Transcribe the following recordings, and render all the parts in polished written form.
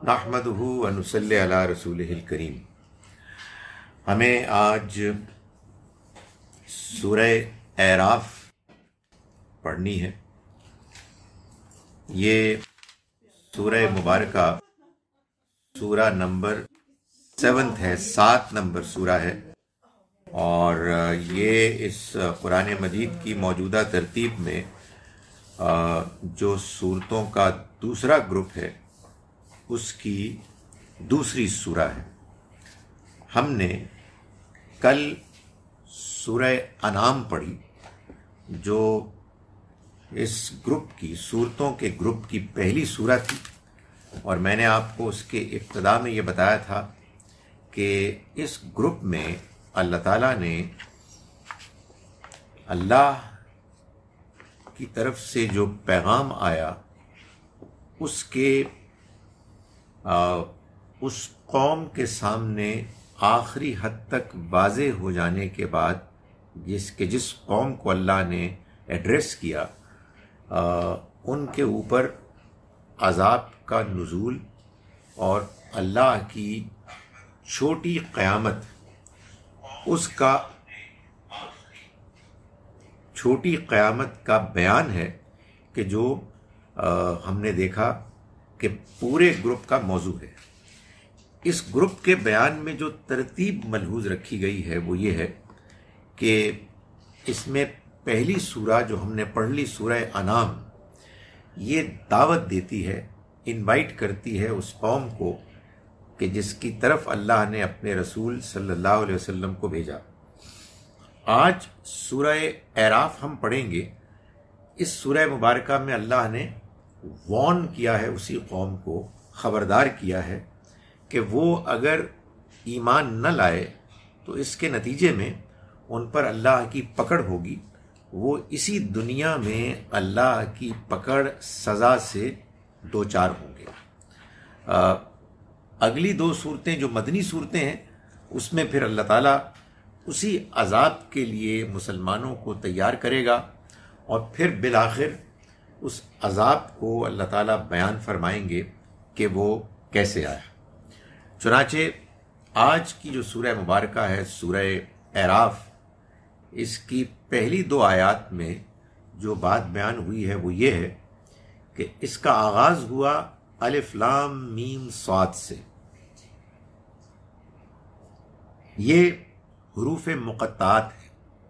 نحمدہ و نصلی علی رسولہ الکریم۔ ہمیں آج سورہ اعراف پڑھنی ہے۔ یہ سورہ مبارکہ سورہ نمبر 7 ہے، 7 نمبر سورہ ہے، اور یہ اس قرآن مجید کی موجودہ ترتیب میں جو سورتوں کا دوسرا گروپ ہے اس کی دوسری سورہ ہے۔ ہم نے کل سورہ انعام پڑھی جو اس گروپ کی سورتوں کے گروپ کی پہلی سورہ تھی، اور میں نے آپ کو اس کے ابتدا میں یہ بتایا تھا کہ اس گروپ میں اللہ تعالیٰ نے اللہ کی طرف سے جو پیغام آیا اس قوم کے سامنے آخری حد تک واضح ہو جانے کے بعد جس قوم کو اللہ نے ایڈریس کیا ان کے اوپر عذاب کا نزول اور اللہ کی چھوٹی قیامت، چھوٹی قیامت کا بیان ہے کہ جو ہم نے دیکھا کہ پورے گروپ کا موضوع ہے۔ اس گروپ کے بیان میں جو ترتیب ملحوظ رکھی گئی ہے وہ یہ ہے کہ اس میں پہلی سورہ جو ہم نے پڑھ لی سورہ انعام، یہ دعوت دیتی ہے، انوائٹ کرتی ہے اس قوم کو کہ جس کی طرف اللہ نے اپنے رسول صلی اللہ علیہ وسلم کو بھیجا۔ آج سورہ اعراف ہم پڑھیں گے۔ اس سورہ مبارکہ میں اللہ نے وارن کیا ہے، اسی قوم کو خبردار کیا ہے کہ وہ اگر ایمان نہ لائے تو اس کے نتیجے میں ان پر اللہ کی پکڑ ہوگی، وہ اسی دنیا میں اللہ کی پکڑ سزا سے دوچار ہوں گے۔ اگلی 2 صورتیں جو مدنی صورتیں ہیں اس میں پھر اللہ تعالیٰ اسی عذاب کے لیے مسلمانوں کو تیار کرے گا، اور پھر بالآخر اس عذاب کو اللہ تعالیٰ بیان فرمائیں گے کہ وہ کیسے آیا۔ چنانچہ آج کی جو سورہ مبارکہ ہے سورہ اعراف، اس کی پہلی 2 آیات میں جو بات بیان ہوئی ہے وہ یہ ہے کہ اس کا آغاز ہوا الف لام میم صاد سے۔ یہ حروف مقطعات ہیں،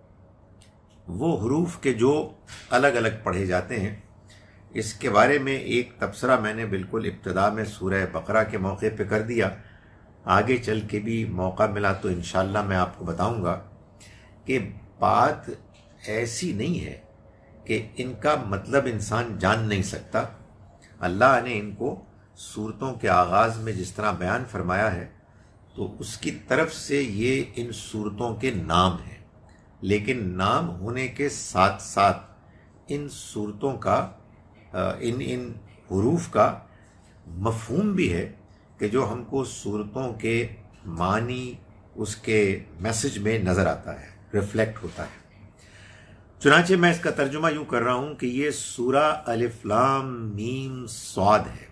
وہ حروف کے جو الگ الگ پڑھے جاتے ہیں۔ اس کے بارے میں ایک تبصرہ میں نے بالکل ابتدا میں سورہ بقرہ کے موقع پہ کر دیا، آگے چل کے بھی موقع ملا تو انشاءاللہ میں آپ کو بتاؤں گا کہ بات ایسی نہیں ہے کہ ان کا مطلب انسان جان نہیں سکتا۔ اللہ نے ان کو سورتوں کے آغاز میں جس طرح بیان فرمایا ہے تو اس کی طرف سے یہ ان سورتوں کے نام ہیں، لیکن نام ہونے کے ساتھ ساتھ ان سورتوں کا ان حروف کا مفہوم بھی ہے کہ جو ہم کو سورتوں کے معنی اس کے میسج میں نظر آتا ہے، ریفلیکٹ ہوتا ہے۔ چنانچہ میں اس کا ترجمہ یوں کر رہا ہوں کہ یہ سورہ الف لام میم صاد ہے،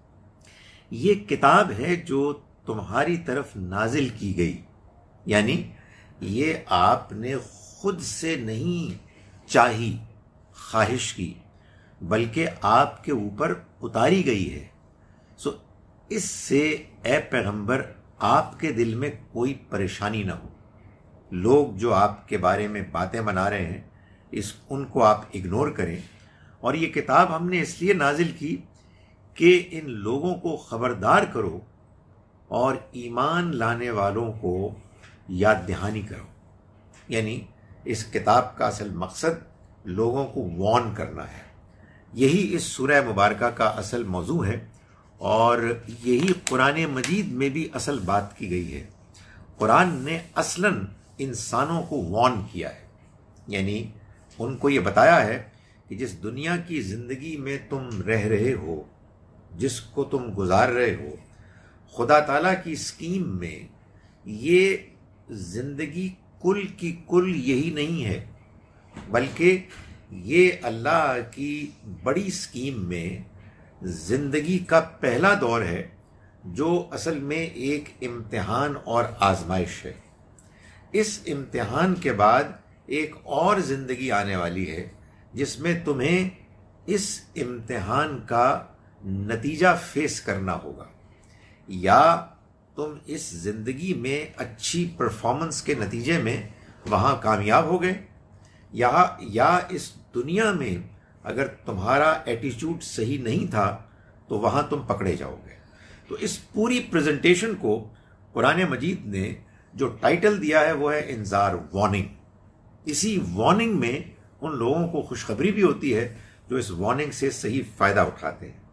یہ کتاب ہے جو تمہاری طرف نازل کی گئی، یعنی یہ آپ نے خود سے نہیں چاہی، خواہش کی، بلکہ آپ کے اوپر اتاری گئی ہے۔ سو اس سے اے پیغمبر آپ کے دل میں کوئی پریشانی نہ ہو۔ لوگ جو آپ کے بارے میں باتیں بنا رہے ہیں ان کو آپ اگنور کریں، اور یہ کتاب ہم نے اس لیے نازل کی کہ ان لوگوں کو خبردار کرو اور ایمان لانے والوں کو یاد دہانی کرو۔ یعنی اس کتاب کا اصل مقصد لوگوں کو وارن کرنا ہے۔ یہی اس سورہ مبارکہ کا اصل موضوع ہے، اور یہی قرآن مجید میں بھی اصل بات کی گئی ہے۔ قرآن نے اصلاً انسانوں کو وارن کیا ہے، یعنی ان کو یہ بتایا ہے کہ جس دنیا کی زندگی میں تم رہ رہے ہو، جس کو تم گزار رہے ہو، خدا تعالیٰ کی اسکیم میں یہ زندگی کل کی کل یہی نہیں ہے، بلکہ یہ اللہ کی بڑی اسکیم میں زندگی کا پہلا دور ہے جو اصل میں ایک امتحان اور آزمائش ہے. اس امتحان کے بعد ایک اور زندگی آنے والی ہے جس میں تمہیں اس امتحان کا نتیجہ فیس کرنا ہوگا. یا تم اس زندگی میں اچھی پرفارمنس کے نتیجے میں وہاں کامیاب ہو گئے، یا اس دنیا میں اگر تمہارا ایٹیچیوڈ صحیح نہیں تھا تو وہاں تم پکڑے جاؤ گے. تو اس پوری پریزنٹیشن کو قرآن مجید نے جو ٹائٹل دیا ہے وہ ہے انذار، وارننگ. اسی وارننگ میں ان لوگوں کو خوشخبری بھی ہوتی ہے جو اس وارننگ سے صحیح فائدہ اٹھاتے ہیں.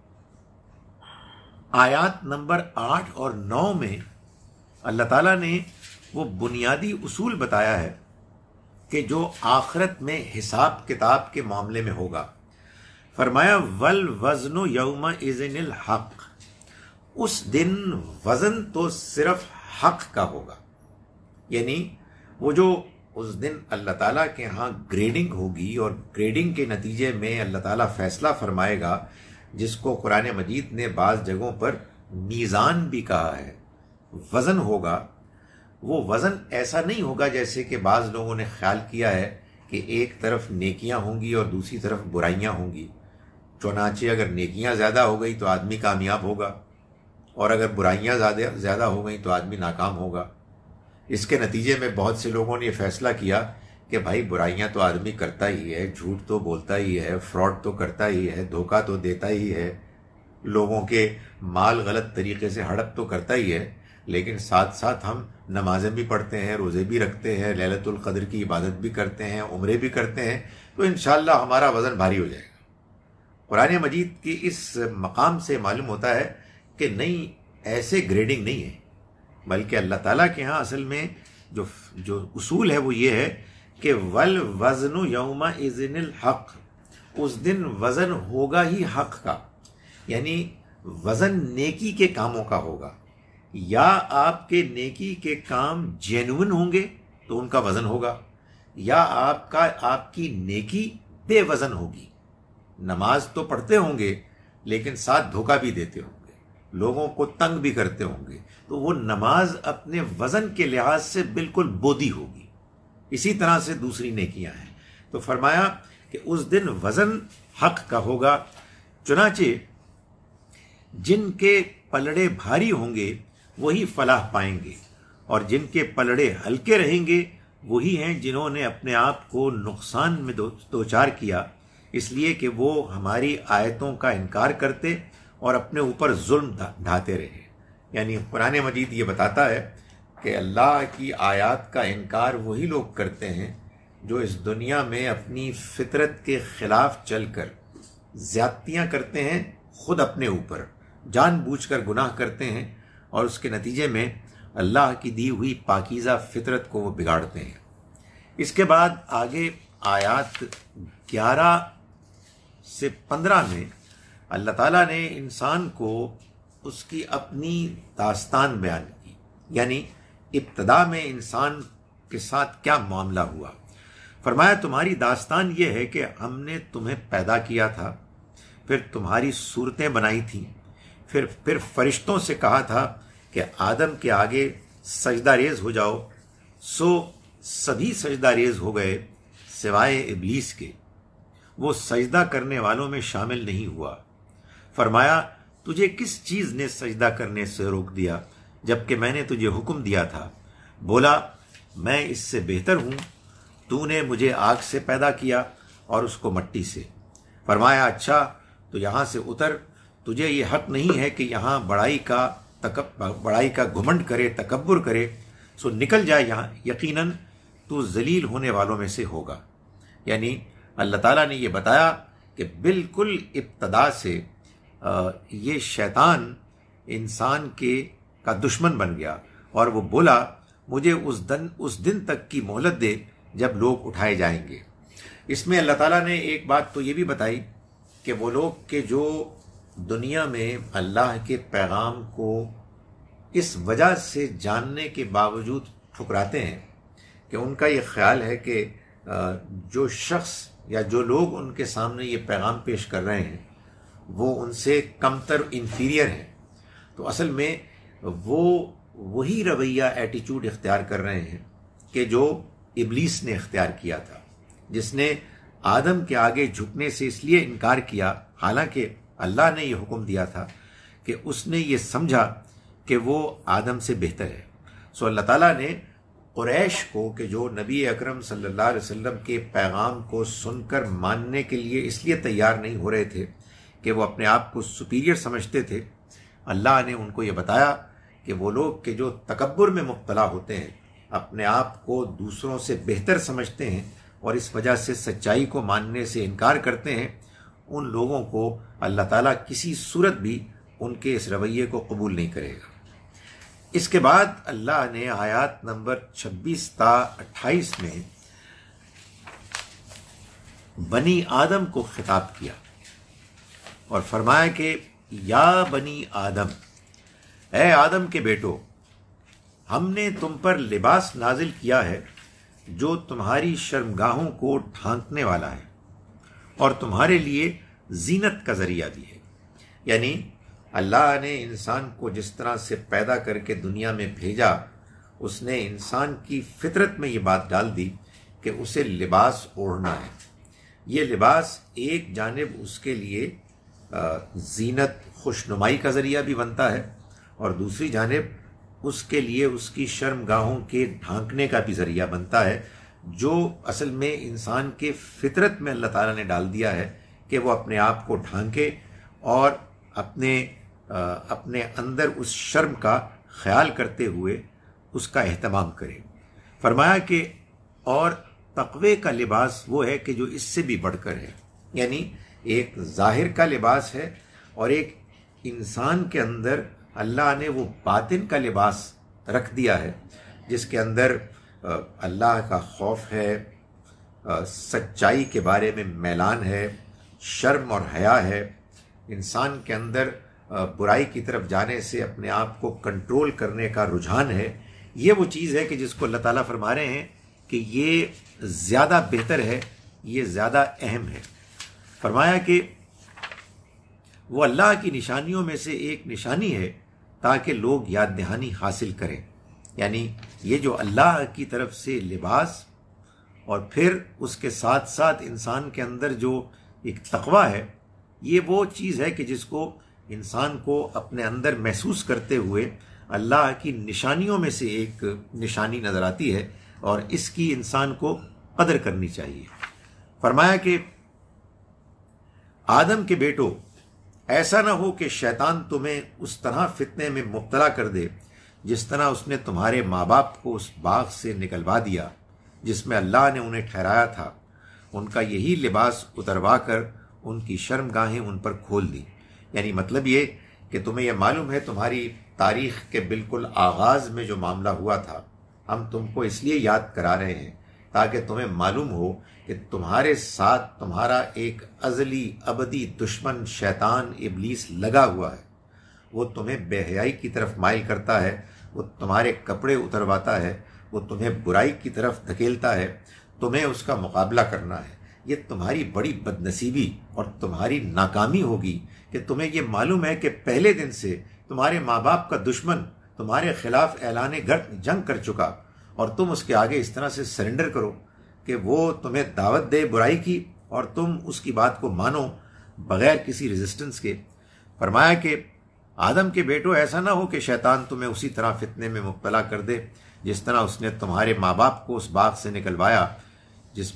آیات نمبر 8 اور 9 میں اللہ تعالیٰ نے وہ بنیادی اصول بتایا ہے کہ جو آخرت میں حساب کتاب کے معاملے میں ہوگا. فرمایا والوزن یومئذ الحق، اس دن وزن تو صرف حق کا ہوگا. یعنی وہ جو اس دن اللہ تعالیٰ کے ہاں گریڈنگ ہوگی اور گریڈنگ کے نتیجے میں اللہ تعالیٰ فیصلہ فرمائے گا، جس کو قرآن مجید نے بعض جگہوں پر میزان بھی کہا ہے، وزن ہوگا. وہ وزن ایسا نہیں ہوگا جیسے کہ بعض لوگوں نے خیال کیا ہے کہ ایک طرف نیکیاں ہوں گی اور دوسری طرف برائیاں ہوں گی. چنانچہ اگر نیکیاں زیادہ ہو گئی تو آدمی کامیاب ہوگا، اور اگر برائیاں زیادہ ہو گئیں تو آدمی ناکام ہوگا. اس کے نتیجے میں بہت سے لوگوں نے یہ فیصلہ کیا کہ بھائی برائیاں تو آدمی کرتا ہی ہے، جھوٹ تو بولتا ہی ہے، فراڈ تو کرتا ہی ہے، دھوکہ تو دیتا ہی ہے، لوگوں کے مال غلط طریقے سے ہڑپ تو کرتا ہی ہے، لیکن ساتھ ساتھ ہم نمازیں بھی پڑھتے ہیں، روزے بھی رکھتے ہیں، لیلۃ القدر کی عبادت بھی کرتے ہیں، عمرے بھی کرتے ہیں، تو انشاءاللہ ہمارا وزن بھاری ہو جائے گا. قرآن مجید کی اس مقام سے معلوم ہوتا ہے کہ نہیں، ایسے گریڈنگ نہیں ہے، بلکہ اللہ تعالیٰ کے ہاں اصل میں جو اصول ہے وہ یہ ہے کہ والوزن یومئذ الحق، اس دن وزن ہوگا ہی حق کا. یعنی وزن نیکی کے کاموں کا ہوگا. یا آپ کے نیکی کے کام جینوئن ہوں گے تو ان کا وزن ہوگا، یا آپ کی نیکی بے وزن ہوگی. نماز تو پڑھتے ہوں گے لیکن ساتھ دھوکہ بھی دیتے ہوں گے، لوگوں کو تنگ بھی کرتے ہوں گے، تو وہ نماز اپنے وزن کے لحاظ سے بالکل بودی ہوگی. اسی طرح سے دوسری نیکیاں ہیں. تو فرمایا کہ اس دن وزن حق کا ہوگا. چنانچہ جن کے پلڑے بھاری ہوں گے وہی فلاح پائیں گے، اور جن کے پلڑے ہلکے رہیں گے وہی ہیں جنہوں نے اپنے آپ کو نقصان میں دوچار کیا، اس لیے کہ وہ ہماری آیتوں کا انکار کرتے اور اپنے اوپر ظلم ڈھاتے رہے. یعنی قرآن مجید یہ بتاتا ہے کہ اللہ کی آیات کا انکار وہی لوگ کرتے ہیں جو اس دنیا میں اپنی فطرت کے خلاف چل کر زیادتیاں کرتے ہیں، خود اپنے اوپر جان بوجھ کر گناہ کرتے ہیں، اور اس کے نتیجے میں اللہ کی دی ہوئی پاکیزہ فطرت کو وہ بگاڑتے ہیں. اس کے بعد آگے آیات 11 سے 15 میں اللہ تعالیٰ نے انسان کو اس کی اپنی داستان بیان کی. یعنی ابتدا میں انسان کے ساتھ کیا معاملہ ہوا. فرمایا تمہاری داستان یہ ہے کہ ہم نے تمہیں پیدا کیا تھا، پھر تمہاری صورتیں بنائی تھیں، پھر فرشتوں سے کہا تھا کہ آدم کے آگے سجدہ ریز ہو جاؤ، سو سبھی سجدہ ریز ہو گئے سوائے ابلیس کے، وہ سجدہ کرنے والوں میں شامل نہیں ہوا. فرمایا تجھے کس چیز نے سجدہ کرنے سے روک دیا جبکہ میں نے تجھے حکم دیا تھا؟ بولا میں اس سے بہتر ہوں، تو نے مجھے آگ سے پیدا کیا اور اس کو مٹی سے. فرمایا اچھا تو یہاں سے اتر، تجھے یہ حق نہیں ہے کہ یہاں بڑائی کا گھمنڈ کرے، تکبر کرے، سو نکل جائے یہاں، یقیناً تو ذلیل ہونے والوں میں سے ہوگا. یعنی اللہ تعالیٰ نے یہ بتایا کہ بالکل ابتدا سے یہ شیطان انسان کا دشمن بن گیا، اور وہ بولا مجھے اس دن تک کی مہلت دے جب لوگ اٹھائے جائیں گے. اس میں اللہ تعالیٰ نے ایک بات تو یہ بھی بتائی کہ وہ لوگ کہ جو دنیا میں اللہ کے پیغام کو اس وجہ سے جاننے کے باوجود ٹھکراتے ہیں کہ ان کا یہ خیال ہے کہ جو شخص یا جو لوگ ان کے سامنے یہ پیغام پیش کر رہے ہیں وہ ان سے کمتر، انفیریئر ہیں. تو اصل میں وہ وہی رویہ ایٹیچیوڈ اختیار کر رہے ہیں کہ جو ابلیس نے اختیار کیا تھا، جس نے آدم کے آگے جھکنے سے اس لیے انکار کیا، حالانکہ اللہ نے یہ حکم دیا تھا کہ اس نے یہ سمجھا کہ وہ آدم سے بہتر ہے۔ سو اللہ تعالیٰ نے قریش کو، کہ جو نبی اکرم صلی اللہ علیہ وسلم کے پیغام کو سن کر ماننے کے لیے اس لیے تیار نہیں ہو رہے تھے کہ وہ اپنے آپ کو سپیریئر سمجھتے تھے، اللہ نے ان کو یہ بتایا کہ وہ لوگ کہ جو تکبر میں مبتلا ہوتے ہیں، اپنے آپ کو دوسروں سے بہتر سمجھتے ہیں اور اس وجہ سے سچائی کو ماننے سے انکار کرتے ہیں، ان لوگوں کو اللہ تعالیٰ کسی صورت بھی ان کے اس رویے کو قبول نہیں کرے گا۔ اس کے بعد اللہ نے آیات نمبر 26 تا 28 میں بنی آدم کو خطاب کیا اور فرمایا کہ یا بنی آدم، اے آدم کے بیٹو، ہم نے تم پر لباس نازل کیا ہے جو تمہاری شرمگاہوں کو ڈھانکنے والا ہے اور تمہارے لیے زینت کا ذریعہ بھی ہے۔ یعنی اللہ نے انسان کو جس طرح سے پیدا کر کے دنیا میں بھیجا، اس نے انسان کی فطرت میں یہ بات ڈال دی کہ اسے لباس اوڑھنا ہے۔ یہ لباس ایک جانب اس کے لیے زینت، خوشنمائی کا ذریعہ بھی بنتا ہے، اور دوسری جانب اس کے لیے اس کی شرمگاہوں کے ڈھانکنے کا بھی ذریعہ بنتا ہے، جو اصل میں انسان کے فطرت میں اللہ تعالیٰ نے ڈال دیا ہے کہ وہ اپنے آپ کو ڈھانکے اور اپنے اندر اس شرم کا خیال کرتے ہوئے اس کا اہتمام کرے۔ فرمایا کہ اور تقوی کا لباس وہ ہے کہ جو اس سے بھی بڑھ کر ہے، یعنی ایک ظاہر کا لباس ہے اور ایک انسان کے اندر اللہ نے وہ باطن کا لباس رکھ دیا ہے، جس کے اندر اللہ کا خوف ہے، سچائی کے بارے میں میلان ہے، شرم اور حیا ہے، انسان کے اندر برائی کی طرف جانے سے اپنے آپ کو کنٹرول کرنے کا رجحان ہے۔ یہ وہ چیز ہے کہ جس کو اللہ تعالیٰ فرما رہے ہیں کہ یہ زیادہ بہتر ہے، یہ زیادہ اہم ہے۔ فرمایا کہ وہ اللہ کی نشانیوں میں سے ایک نشانی ہے تاکہ لوگ یاد دہانی حاصل کریں۔ یعنی یہ جو اللہ کی طرف سے لباس اور پھر اس کے ساتھ ساتھ انسان کے اندر جو ایک تقویٰ ہے، یہ وہ چیز ہے کہ جس کو انسان کو اپنے اندر محسوس کرتے ہوئے اللہ کی نشانیوں میں سے ایک نشانی نظر آتی ہے، اور اس کی انسان کو قدر کرنی چاہیے۔ فرمایا کہ آدم کے بیٹو، ایسا نہ ہو کہ شیطان تمہیں اس طرح فتنے میں مبتلا کر دے جس طرح اس نے تمہارے ماں باپ کو اس باغ سے نکلوا دیا جس میں اللہ نے انہیں ٹھہرایا تھا، ان کا یہی لباس اتروا کر ان کی شرمگاہیں ان پر کھول دی۔ یعنی مطلب یہ کہ تمہیں یہ معلوم ہے تمہاری تاریخ کے بالکل آغاز میں جو معاملہ ہوا تھا، ہم تم کو اس لیے یاد کرا رہے ہیں تاکہ تمہیں معلوم ہو کہ تمہارے ساتھ تمہارا ایک ازلی ابدی دشمن شیطان ابلیس لگا ہوا ہے۔ وہ تمہیں بے حیائی کی طرف مائل کرتا ہے، وہ تمہارے کپڑے اترواتا ہے، وہ تمہیں برائی کی طرف دھکیلتا ہے، تمہیں اس کا مقابلہ کرنا ہے۔ یہ تمہاری بڑی بد نصیبی اور تمہاری ناکامی ہوگی کہ تمہیں یہ معلوم ہے کہ پہلے دن سے تمہارے ماں باپ کا دشمن تمہارے خلاف اعلان جنگ کر چکا، اور تم اس کے آگے اس طرح سے سرنڈر کرو کہ وہ تمہیں دعوت دے برائی کی اور تم اس کی بات کو مانو بغیر کسی ریزسٹنس کے۔ فرمایا کہ آدم کے بیٹو، ایسا نہ ہو کہ شیطان تمہیں اسی طرح فتنے میں مبتلا کر دے جس طرح اس نے تمہارے ماں باپ کو اس باغ سے نکلوایا جس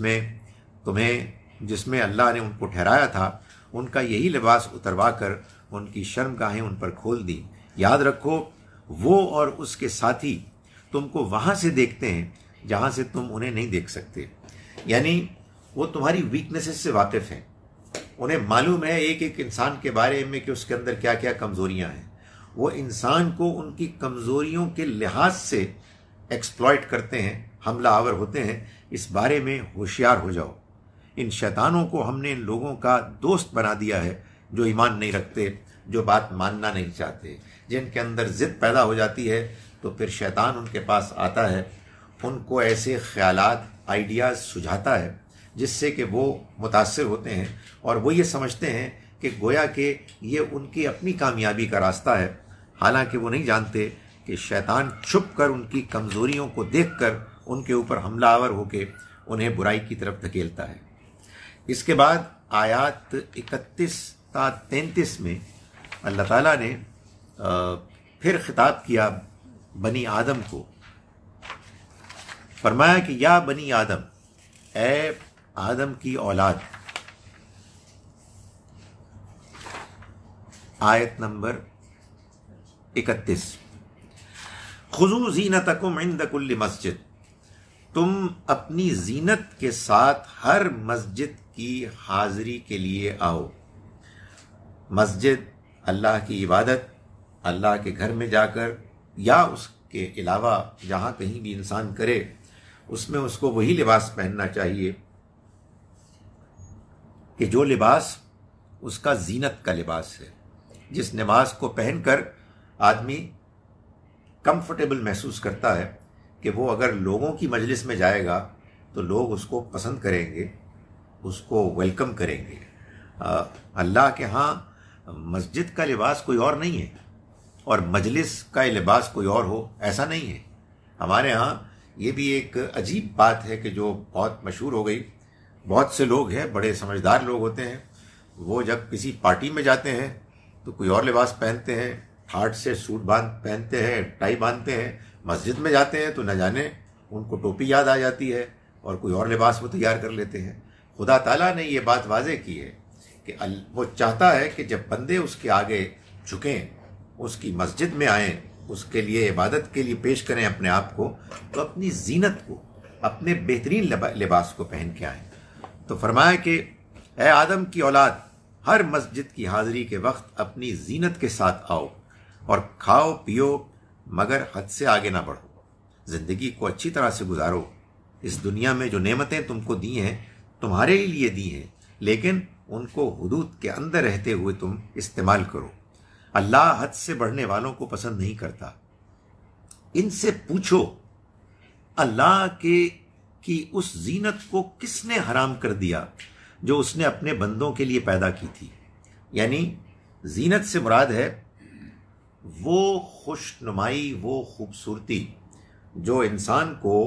میں اللہ نے ان کو ٹھہرایا تھا، ان کا یہی لباس اتروا کر ان کی شرمگاہیں ان پر کھول دی۔ یاد رکھو وہ اور اس کے ساتھی تم کو وہاں سے دیکھتے ہیں جہاں سے تم انہیں نہیں دیکھ سکتے، یعنی وہ تمہاری ویکنیسز سے واقف ہیں، انہیں معلوم ہے ایک ایک انسان کے بارے میں کہ اس کے اندر کیا کیا کمزوریاں ہیں۔ وہ انسان کو ان کی کمزوریوں کے لحاظ سے ایکسپلائٹ کرتے ہیں، حملہ آور ہوتے ہیں۔ اس بارے میں ہوشیار ہو جاؤ۔ ان شیطانوں کو ہم نے ان لوگوں کا دوست بنا دیا ہے جو ایمان نہیں رکھتے، جو بات ماننا نہیں چاہتے، جن کے اندر ضد پیدا ہو جاتی ہے تو پھر شیطان ان کے پاس آتا ہے، ان کو ایسے خیالات، آئیڈیاز سجھاتا ہے جس سے کہ وہ متاثر ہوتے ہیں اور وہ یہ سمجھتے ہیں کہ گویا کہ یہ ان کی اپنی کامیابی کا راستہ ہے، حالانکہ وہ نہیں جانتے کہ شیطان چھپ کر ان کی کمزوریوں کو دیکھ کر ان کے اوپر حملہ آور ہو کے انہیں برائی کی طرف دھکیلتا ہے۔ اس کے بعد آیات 31 تا 33 میں اللہ تعالیٰ نے پھر خطاب کیا بنی آدم کو، فرمایا کہ یا بنی آدم، اے آدم کی اولاد، آیت نمبر 31، خذوا زینتکم عند کل مسجد، تم اپنی زینت کے ساتھ ہر مسجد کی حاضری کے لیے آؤ۔ مسجد اللہ کی عبادت، اللہ کے گھر میں جا کر یا اس کے علاوہ جہاں کہیں بھی انسان کرے، اس میں اس کو وہی لباس پہننا چاہیے کہ جو لباس اس کا زینت کا لباس ہے، جس نماز کو پہن کر آدمی کمفرٹیبل محسوس کرتا ہے کہ وہ اگر لوگوں کی مجلس میں جائے گا تو لوگ اس کو پسند کریں گے، اس کو ویلکم کریں گے۔ اللہ کے ہاں مسجد کا لباس کوئی اور نہیں ہے اور مجلس کا لباس کوئی اور ہو، ایسا نہیں ہے۔ ہمارے ہاں یہ بھی ایک عجیب بات ہے کہ جو بہت مشہور ہو گئی، بہت سے لوگ ہیں، بڑے سمجھدار لوگ ہوتے ہیں، وہ جب کسی پارٹی میں جاتے ہیں تو کوئی اور لباس پہنتے ہیں، ٹھاٹ سے سوٹ پہنتے ہیں، ٹائی باندھتے ہیں، مسجد میں جاتے ہیں تو نہ جانے ان کو ٹوپی یاد آ جاتی ہے اور کوئی اور لباس وہ تیار کر لیتے ہیں۔ خدا تعالیٰ نے یہ بات واضح کی ہے کہ وہ چاہتا ہے کہ جب بندے اس کے آگے جھکیں، اس کی مسجد میں آئیں، اس کے لیے عبادت کے لیے پیش کریں اپنے آپ کو، تو اپنی زینت کو، اپنے بہترین لباس کو پہن کے آئیں۔ تو فرمایا کہ اے آدم کی اولاد، ہر مسجد کی حاضری کے وقت اپنی زینت کے ساتھ آؤ اور کھاؤ پیو مگر حد سے آگے نہ بڑھو، زندگی کو اچھی طرح سے گزارو۔ اس دنیا میں جو نعمتیں تم کو دی ہیں تمہارے ہی لیے دی ہیں، لیکن ان کو حدود کے اندر رہتے ہوئے تم استعمال کرو۔ اللہ حد سے بڑھنے والوں کو پسند نہیں کرتا۔ ان سے پوچھو اللہ کی اس زینت کو کس نے حرام کر دیا جو اس نے اپنے بندوں کے لیے پیدا کی تھی۔ یعنی زینت سے مراد ہے وہ خوش نمائی، وہ خوبصورتی جو انسان کو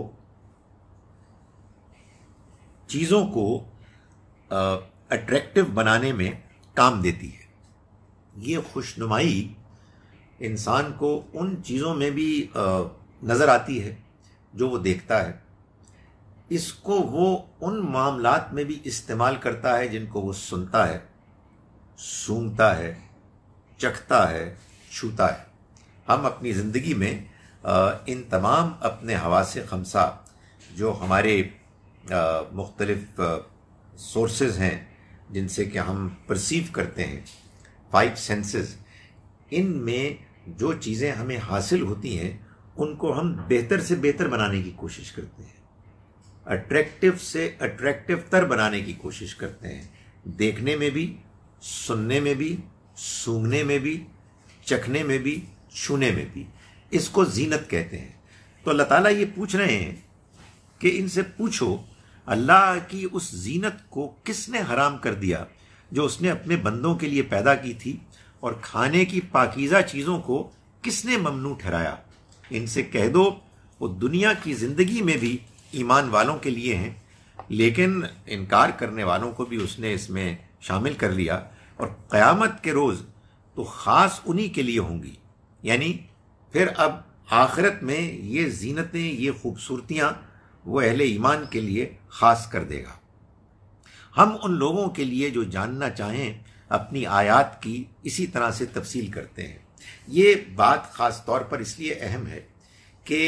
چیزوں کو اٹریکٹیو بنانے میں کام دیتی ہے۔ یہ خوش نمائی انسان کو ان چیزوں میں بھی نظر آتی ہے جو وہ دیکھتا ہے، اس کو وہ ان معاملات میں بھی استعمال کرتا ہے جن کو وہ سنتا ہے، سونگھتا ہے، چکھتا ہے، چھوتا ہے۔ ہم اپنی زندگی میں ان تمام اپنے حواس خمسہ جو ہمارے مختلف سورسز ہیں جن سے کہ ہم پرسیو کرتے ہیں، 5 سینسز، ان میں جو چیزیں ہمیں حاصل ہوتی ہیں ان کو ہم بہتر سے بہتر بنانے کی کوشش کرتے ہیں، اٹریکٹیو سے اٹریکٹیو تر بنانے کی کوشش کرتے ہیں، دیکھنے میں بھی، سننے میں بھی، سونگھنے میں بھی، چکھنے میں بھی، چھونے میں بھی۔ اس کو زینت کہتے ہیں۔ تو اللہ تعالیٰ یہ پوچھ رہے ہیں کہ ان سے پوچھو اللہ کی اس زینت کو کس نے حرام کر دیا جو اس نے اپنے بندوں کے لیے پیدا کی تھی، اور کھانے کی پاکیزہ چیزوں کو کس نے ممنوع ٹھہرایا۔ ان سے کہہ دو وہ دنیا کی زندگی میں بھی ایمان والوں کے لیے ہیں، لیکن انکار کرنے والوں کو بھی اس نے اس میں شامل کر لیا، اور قیامت کے روز تو خاص انہی کے لیے ہوں گی۔ یعنی پھر اب آخرت میں یہ زینتیں، یہ خوبصورتیاں وہ اہل ایمان کے لیے خاص کر دے گا۔ ہم ان لوگوں کے لیے جو جاننا چاہیں اپنی آیات کی اسی طرح سے تفصیل کرتے ہیں۔ یہ بات خاص طور پر اس لیے اہم ہے کہ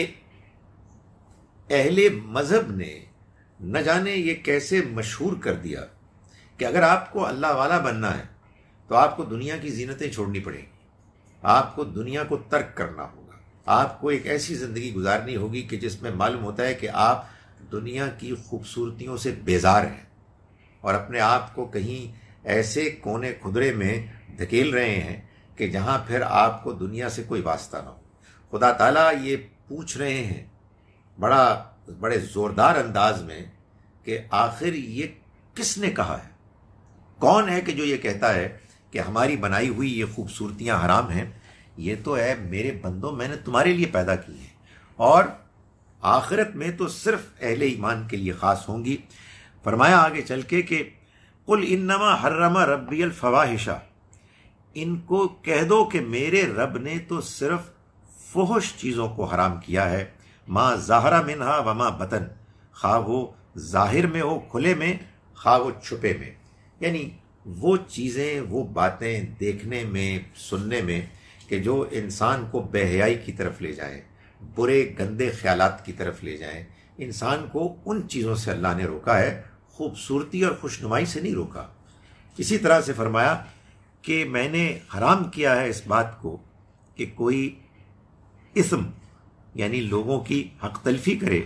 اہل مذہب نے نہ جانے یہ کیسے مشہور کر دیا کہ اگر آپ کو اللہ والا بننا ہے تو آپ کو دنیا کی زینتیں چھوڑنی پڑیں گی، آپ کو دنیا کو ترک کرنا ہوگا، آپ کو ایک ایسی زندگی گزارنی ہوگی کہ جس میں معلوم ہوتا ہے کہ آپ دنیا کی خوبصورتیوں سے بیزار ہیں اور اپنے آپ کو کہیں ایسے کونے کھدرے میں دھکیل رہے ہیں کہ جہاں پھر آپ کو دنیا سے کوئی واسطہ نہ ہو۔ خدا تعالیٰ یہ پوچھ رہے ہیں بڑے زوردار انداز میں کہ آخر یہ کس نے کہا ہے؟ کون ہے کہ جو یہ کہتا ہے کہ ہماری بنائی ہوئی یہ خوبصورتیاں حرام ہیں؟ یہ تو ہے میرے بندوں میں نے تمہارے لیے پیدا کی ہیں، اور آخرت میں تو صرف اہل ایمان کے لیے خاص ہوں گی۔ فرمایا آگے چل کے کہ قل انما حرم ربی الفواحش، ان کو کہہ دو کہ میرے رب نے تو صرف فحش چیزوں کو حرام کیا ہے، ما ظاہر منہا وما بطن، خواہ وہ ظاہر میں ہو کھلے میں، خواہ وہ چھپے میں، یعنی وہ چیزیں، وہ باتیں دیکھنے میں، سننے میں کہ جو انسان کو بے حیائی کی طرف لے جائیں، برے گندے خیالات کی طرف لے جائیں، انسان کو ان چیزوں سے اللہ نے روکا ہے، خوبصورتی اور خوشنمائی سے نہیں روکا۔ اسی طرح سے فرمایا کہ میں نے حرام کیا ہے اس بات کو کہ کوئی اسم یعنی لوگوں کی حق تلفی کرے،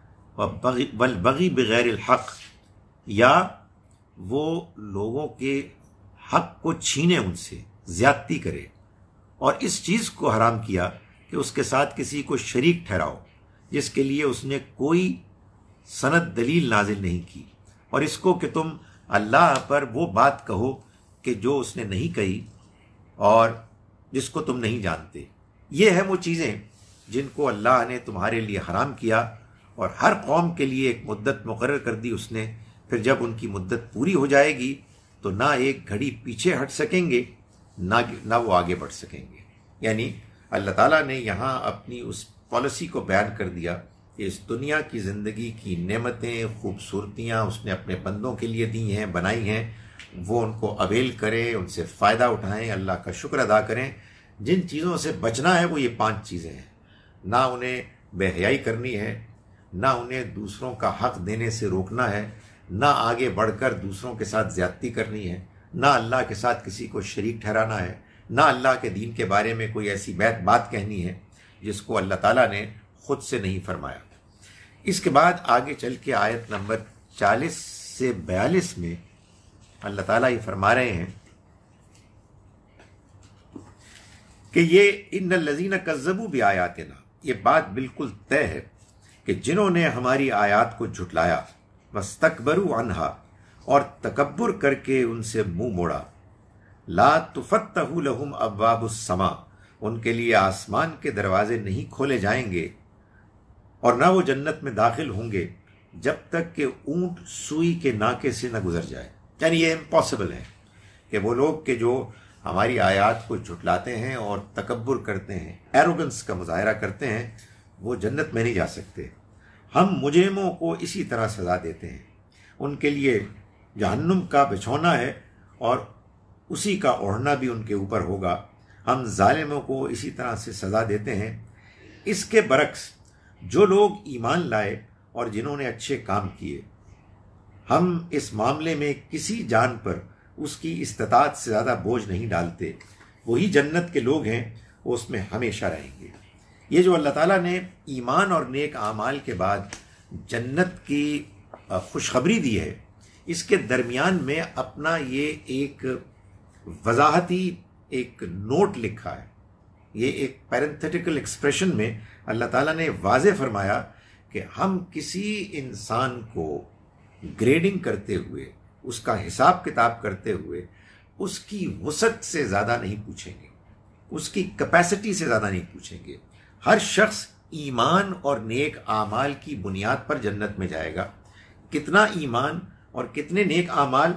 والبغی بغیر الحق، یا وہ لوگوں کے حق کو چھینے، ان سے زیادتی کرے، اور اس چیز کو حرام کیا کہ اس کے ساتھ کسی کو شریک ٹھہراؤ جس کے لیے اس نے کوئی سند دلیل نازل نہیں کی، اور اس کو کہ تم اللہ پر وہ بات کہو کہ جو اس نے نہیں کہی اور جس کو تم نہیں جانتے۔ یہ ہیں وہ چیزیں جن کو اللہ نے تمہارے لیے حرام کیا، اور ہر قوم کے لیے ایک مدت مقرر کر دی اس نے، پھر جب ان کی مدت پوری ہو جائے گی تو نہ ایک گھڑی پیچھے ہٹ سکیں گے نہ وہ آگے بڑھ سکیں گے۔ یعنی اللہ تعالیٰ نے یہاں اپنی اس پالیسی کو بیان کر دیا کہ اس دنیا کی زندگی کی نعمتیں، خوبصورتیاں اس نے اپنے بندوں کے لیے دی ہیں، بنائی ہیں، وہ ان کو اویل کریں، ان سے فائدہ اٹھائیں، اللہ کا شکر ادا کریں۔ جن چیزوں سے بچنا ہے وہ یہ 5 چیزیں ہیں، نہ انہیں بے حیائی کرنی ہے، نہ انہیں دوسروں کا حق دینے سے روکنا ہے، نہ آگے بڑھ کر دوسروں کے ساتھ زیادتی کرنی ہے، نہ اللہ کے ساتھ کسی کو شریک ٹھہرانا ہے، نہ اللہ کے دین کے بارے میں کوئی ایسی بات کہنی ہے جس کو اللہ تعالیٰ نے خود سے نہیں فرمایا۔ اس کے بعد آگے چل کے آیت نمبر 40 سے 42 میں اللہ تعالیٰ یہ فرما رہے ہیں کہ یہ ان الذین کذبوا بآیاتنا، یہ بات بالکل طے ہے کہ جنہوں نے ہماری آیات کو جھٹلایا، واستکبروا عنہا، اور تکبر کر کے ان سے منہ موڑا، لا تفتح لہم ابواب السماء، ان کے لیے آسمان کے دروازے نہیں کھولے جائیں گے، اور نہ وہ جنت میں داخل ہوں گے جب تک کہ اونٹ سوئی کے ناکے سے نہ گزر جائے۔ یعنی یہ امپاسبل ہے کہ وہ لوگ کہ جو ہماری آیات کو جھٹلاتے ہیں اور تکبر کرتے ہیں، ایروگنس کا مظاہرہ کرتے ہیں، وہ جنت میں نہیں جا سکتے۔ ہم مجرموں کو اسی طرح سزا دیتے ہیں، ان کے لیے جہنم کا بچھونا ہے اور اسی کا اوڑھنا بھی ان کے اوپر ہوگا۔ ہم ظالموں کو اسی طرح سے سزا دیتے ہیں۔ اس کے برعکس جو لوگ ایمان لائے اور جنہوں نے اچھے کام کیے، ہم اس معاملے میں کسی جان پر اس کی استطاعت سے زیادہ بوجھ نہیں ڈالتے، وہی جنت کے لوگ ہیں، وہ اس میں ہمیشہ رہیں گے۔ یہ جو اللہ تعالیٰ نے ایمان اور نیک اعمال کے بعد جنت کی خوشخبری دی ہے، اس کے درمیان میں اپنا یہ ایک وضاحتی ایک نوٹ لکھا ہے، یہ ایک پیرنتھیٹیکل ایکسپریشن میں اللہ تعالیٰ نے واضح فرمایا کہ ہم کسی انسان کو گریڈنگ کرتے ہوئے، اس کا حساب کتاب کرتے ہوئے اس کی وسعت سے زیادہ نہیں پوچھیں گے، اس کی کیپیسٹی سے زیادہ نہیں پوچھیں گے۔ ہر شخص ایمان اور نیک اعمال کی بنیاد پر جنت میں جائے گا۔ کتنا ایمان اور کتنے نیک اعمال،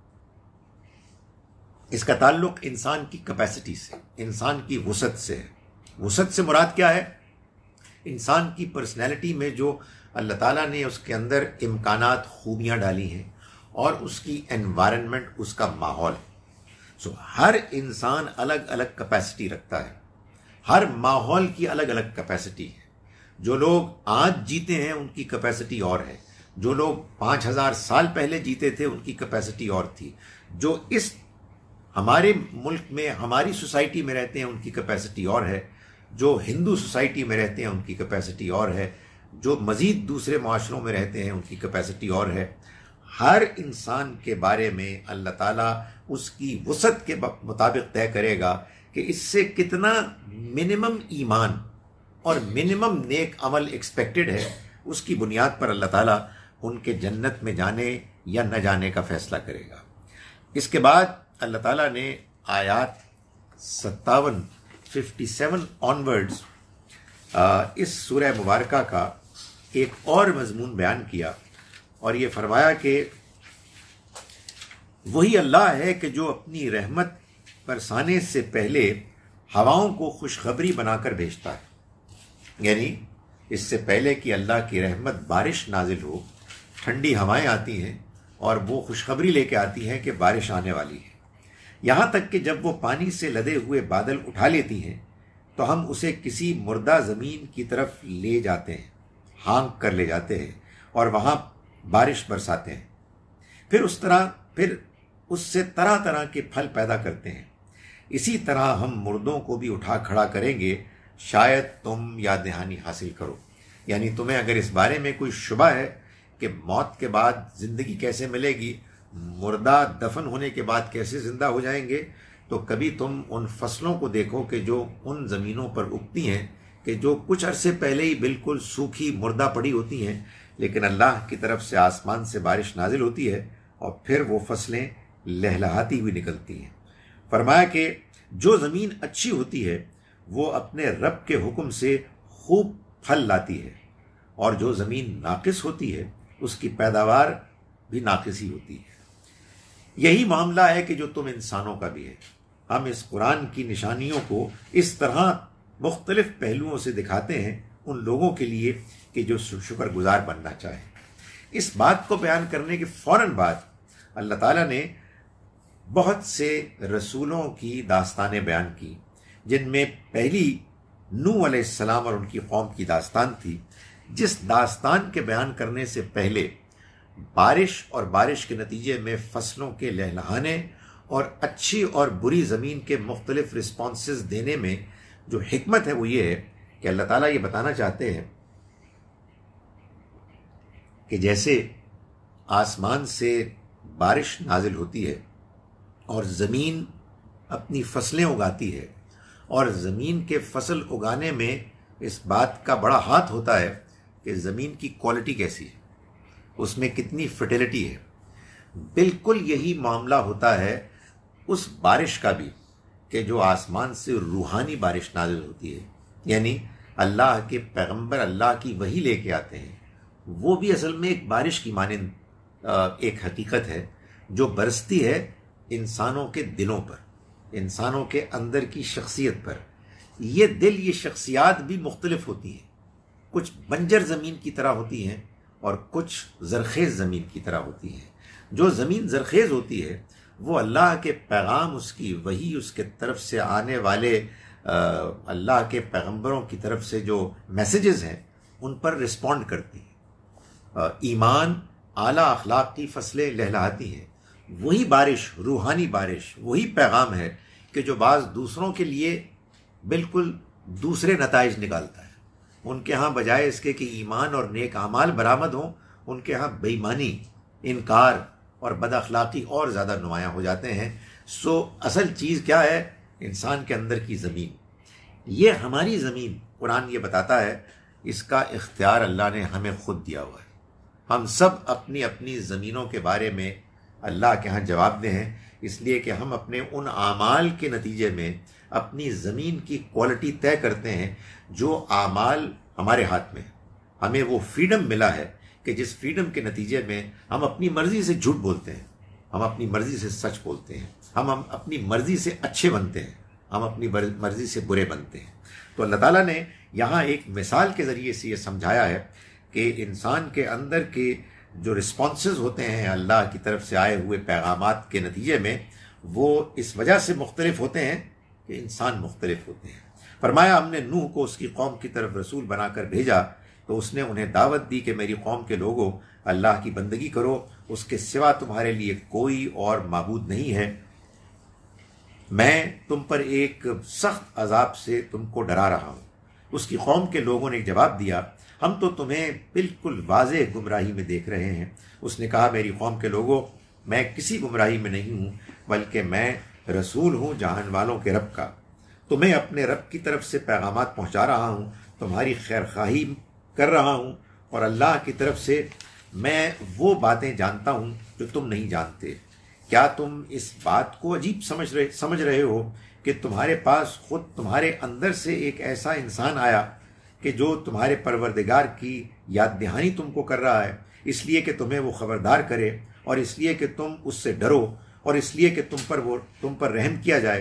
اس کا تعلق انسان کی کیپیسٹی سے، انسان کی وسعت سے ہے۔ وسعت سے مراد کیا ہے؟ انسان کی پرسنالٹی میں جو اللہ تعالیٰ نے اس کے اندر امکانات، خوبیاں ڈالی ہیں، اور اس کی انوائرنمنٹ، اس کا ماحول۔ ہر انسان الگ الگ کیپیسٹی رکھتا ہے، ہر ماحول کی الگ الگ کیپیسٹی ہے۔ جو لوگ آج جیتے ہیں ان کی کیپیسٹی اور ہے، جو لوگ 5000 سال پہلے جیتے تھے ان کی کیپیسٹی اور تھی، جو اس ہمارے ملک میں ہماری سوسائٹی میں رہتے ہیں ان کی کیپیسٹی اور ہے، جو ہندو سوسائٹی میں رہتے ہیں ان کی کیپیسٹی اور ہے، جو مزید دوسرے معاشروں میں رہتے ہیں ان کی کیپیسٹی اور ہے۔ ہر انسان کے بارے میں اللہ تعالیٰ اس کی وسعت کے مطابق طے کرے گا کہ اس سے کتنا منیمم ایمان اور منیمم نیک عمل ایکسپیکٹڈ ہے، اس کی بنیاد پر اللہ تعالیٰ ان کے جنت میں جانے یا نہ جانے کا فیصلہ کرے گا۔ اس کے بعد اللہ تعالیٰ نے آیات 57 57 آنورڈز اس سورہ مبارکہ کا ایک اور مضمون بیان کیا اور یہ فرمایا کہ وہی اللہ ہے کہ جو اپنی رحمت برسانے سے پہلے ہواؤں کو خوشخبری بنا کر بھیجتا ہے، یعنی اس سے پہلے کہ اللہ کی رحمت بارش نازل ہو، ٹھنڈی ہوائیں آتی ہیں اور وہ خوشخبری لے کے آتی ہیں کہ بارش آنے والی ہے، یہاں تک کہ جب وہ پانی سے لدے ہوئے بادل اٹھا لیتی ہیں تو ہم اسے کسی مردہ زمین کی طرف لے جاتے ہیں، ہانک کر لے جاتے ہیں اور وہاں بارش برساتے ہیں، پھر اس سے طرح طرح کے پھل پیدا کرتے ہیں۔ اسی طرح ہم مردوں کو بھی اٹھا کھڑا کریں گے، شاید تم یاد دہانی حاصل کرو۔ یعنی تمہیں اگر اس بارے میں کوئی شبہ ہے کہ موت کے بعد زندگی کیسے ملے گی، مردہ دفن ہونے کے بعد کیسے زندہ ہو جائیں گے، تو کبھی تم ان فصلوں کو دیکھو کہ جو ان زمینوں پر اگتی ہیں کہ جو کچھ عرصے پہلے ہی بالکل سوکھی مردہ پڑی ہوتی ہیں، لیکن اللہ کی طرف سے آسمان سے بارش نازل ہوتی ہے اور پھر وہ فصلیں لہلہاتی ہوئی نکلتی ہیں۔ فرمایا کہ جو زمین اچھی ہوتی ہے وہ اپنے رب کے حکم سے خوب پھل لاتی ہے، اور جو زمین ناقص ہوتی ہے اس کی پیداوار بھی ناقص ہی ہوتی ہے۔ یہی معاملہ ہے کہ جو تم انسانوں کا بھی ہے۔ ہم اس قرآن کی نشانیوں کو اس طرح مختلف پہلوؤں سے دکھاتے ہیں ان لوگوں کے لیے کہ جو شکر گزار بننا چاہیں۔ اس بات کو بیان کرنے کے فوراً بعد اللہ تعالیٰ نے بہت سے رسولوں کی داستانیں بیان کی، جن میں پہلی نوح علیہ السلام اور ان کی قوم کی داستان تھی، جس داستان کے بیان کرنے سے پہلے بارش اور بارش کے نتیجے میں فصلوں کے لہلہانے اور اچھی اور بری زمین کے مختلف رسپانسز دینے میں جو حکمت ہے وہ یہ ہے کہ اللہ تعالیٰ یہ بتانا چاہتے ہیں کہ جیسے آسمان سے بارش نازل ہوتی ہے اور زمین اپنی فصلیں اگاتی ہے، اور زمین کے فصل اگانے میں اس بات کا بڑا ہاتھ ہوتا ہے کہ زمین کی کوالٹی کیسی ہے، اس میں کتنی فرٹیلٹی ہے، بالکل یہی معاملہ ہوتا ہے اس بارش کا بھی کہ جو آسمان سے روحانی بارش نازل ہوتی ہے، یعنی اللہ کے پیغمبر اللہ کی وحی لے کے آتے ہیں، وہ بھی اصل میں ایک بارش کی مانند ایک حقیقت ہے جو برستی ہے انسانوں کے دلوں پر، انسانوں کے اندر کی شخصیت پر۔ یہ دل، یہ شخصیات بھی مختلف ہوتی ہیں، کچھ بنجر زمین کی طرح ہوتی ہیں اور کچھ زرخیز زمین کی طرح ہوتی ہیں۔ جو زمین زرخیز ہوتی ہے وہ اللہ کے پیغام، اس کی وحی، اس کے طرف سے آنے والے اللہ کے پیغمبروں کی طرف سے جو میسیجز ہیں ان پر رسپونڈ کرتی ہیں۔ ایمان، اعلیٰ اخلاق کی فصلیں لہلاتی ہیں۔ وہی بارش، روحانی بارش، وہی پیغام ہے کہ جو بعض دوسروں کے لیے بالکل دوسرے نتائج نکالتا ہے۔ ان کے ہاں بجائے اس کے کہ ایمان اور نیک اعمال برآمد ہوں، ان کے ہاں بے ایمانی، انکار اور بد اخلاقی اور زیادہ نمایاں ہو جاتے ہیں۔ اصل چیز کیا ہے؟ انسان کے اندر کی زمین۔ یہ ہماری زمین، قرآن یہ بتاتا ہے، اس کا اختیار اللہ نے ہمیں خود دیا ہوا ہے۔ ہم سب اپنی اپنی زمینوں کے بارے میں اللہ کے ہاں جواب دہ ہیں، اس لیے کہ ہم اپنے ان اعمال کے نتیجے میں اپنی زمین کی کوالٹی طے کرتے ہیں۔ جو اعمال ہمارے ہاتھ میں، ہمیں وہ فریڈم ملا ہے کہ جس فریڈم کے نتیجے میں ہم اپنی مرضی سے جھوٹ بولتے ہیں، ہم اپنی مرضی سے سچ بولتے ہیں، ہم اپنی مرضی سے اچھے بنتے ہیں، ہم اپنی مرضی سے برے بنتے ہیں۔ تو اللہ تعالیٰ نے یہاں ایک مثال کے ذریعے سے یہ سمجھایا ہے کہ انسان کے اندر کے جو رسپانسز ہوتے ہیں اللہ کی طرف سے آئے ہوئے پیغامات کے نتیجے میں، وہ اس وجہ سے مختلف ہوتے ہیں کہ انسان مختلف ہوتے ہیں۔ فرمایا ہم نے نوح کو اس کی قوم کی طرف رسول بنا کر بھیجا تو اس نے انہیں دعوت دی کہ میری قوم کے لوگوں، اللہ کی بندگی کرو، اس کے سوا تمہارے لیے کوئی اور معبود نہیں ہے، میں تم پر ایک سخت عذاب سے تم کو ڈرا رہا ہوں۔ اس کی قوم کے لوگوں نے جواب دیا، ہم تو تمہیں بالکل واضح گمراہی میں دیکھ رہے ہیں۔ اس نے کہا، میری قوم کے لوگوں، میں کسی گمراہی میں نہیں ہوں، بلکہ میں رسول ہوں جہان والوں کے رب کا، تمہیں اپنے رب کی طرف سے پیغامات پہنچا رہا ہوں، تمہاری خیر خواہی کر رہا ہوں، اور اللہ کی طرف سے میں وہ باتیں جانتا ہوں جو تم نہیں جانتے۔ کیا تم اس بات کو عجیب سمجھ رہے ہو کہ تمہارے پاس خود تمہارے اندر سے ایک ایسا انسان آیا کہ جو تمہارے پروردگار کی یاد دہانی تم کو کر رہا ہے، اس لیے کہ تمہیں وہ خبردار کرے، اور اس لیے کہ تم اس سے ڈرو، اور اس لیے کہ تم پر رحم کیا جائے؟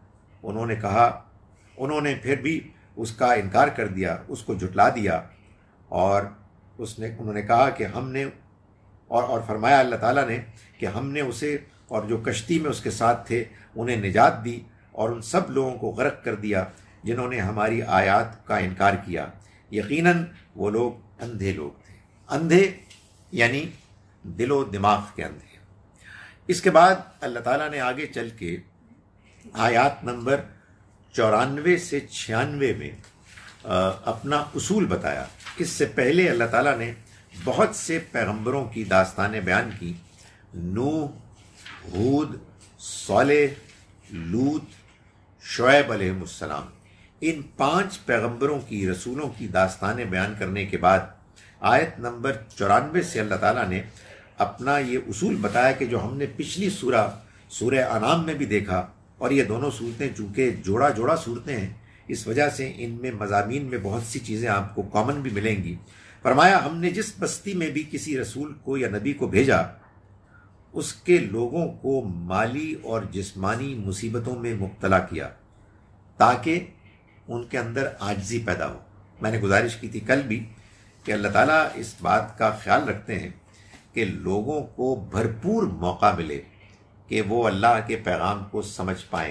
انہوں نے پھر بھی اس کا انکار کر دیا، اس کو جھٹلا دیا، اور انہوں نے کہا کہ ہم نے اور فرمایا اللہ تعالیٰ نے کہ ہم نے اسے اور جو کشتی میں اس کے ساتھ تھے انہیں نجات دی، اور ان سب لوگوں کو غرق کر دیا جنہوں نے ہماری آیات کا انکار کیا۔ یقیناً وہ لوگ اندھے لوگ تھے۔ اندھے یعنی دل و دماغ کے اندھے۔ اس کے بعد اللہ تعالیٰ نے آگے چل کے آیات نمبر 94 سے 96 میں اپنا اصول بتایا۔ اس سے پہلے اللہ تعالیٰ نے بہت سے پیغمبروں کی داستانیں بیان کی، نوح، ہود، صالح، لوط، شعیب علیہ السلام۔ ان 5 پیغمبروں کی، رسولوں کی داستانیں بیان کرنے کے بعد آیت نمبر 94 سے اللہ تعالیٰ نے اپنا یہ اصول بتایا کہ جو ہم نے پچھلی سورہ انعام میں بھی دیکھا، اور یہ دونوں صورتیں چونکہ جوڑا صورتیں ہیں، اس وجہ سے ان میں مضامین میں بہت سی چیزیں آپ کو کامن بھی ملیں گی۔ فرمایا ہم نے جس بستی میں بھی کسی رسول کو یا نبی کو بھیجا، اس کے لوگوں کو مالی اور جسمانی مصیبتوں میں مبتلا کیا تاکہ ان کے اندر عاجزی پیدا ہو۔ میں نے گزارش کی تھی کل بھی کہ اللہ تعالیٰ اس بات کا خیال رکھتے ہیں کہ لوگوں کو بھرپور موقع ملے کہ وہ اللہ کے پیغام کو سمجھ پائیں۔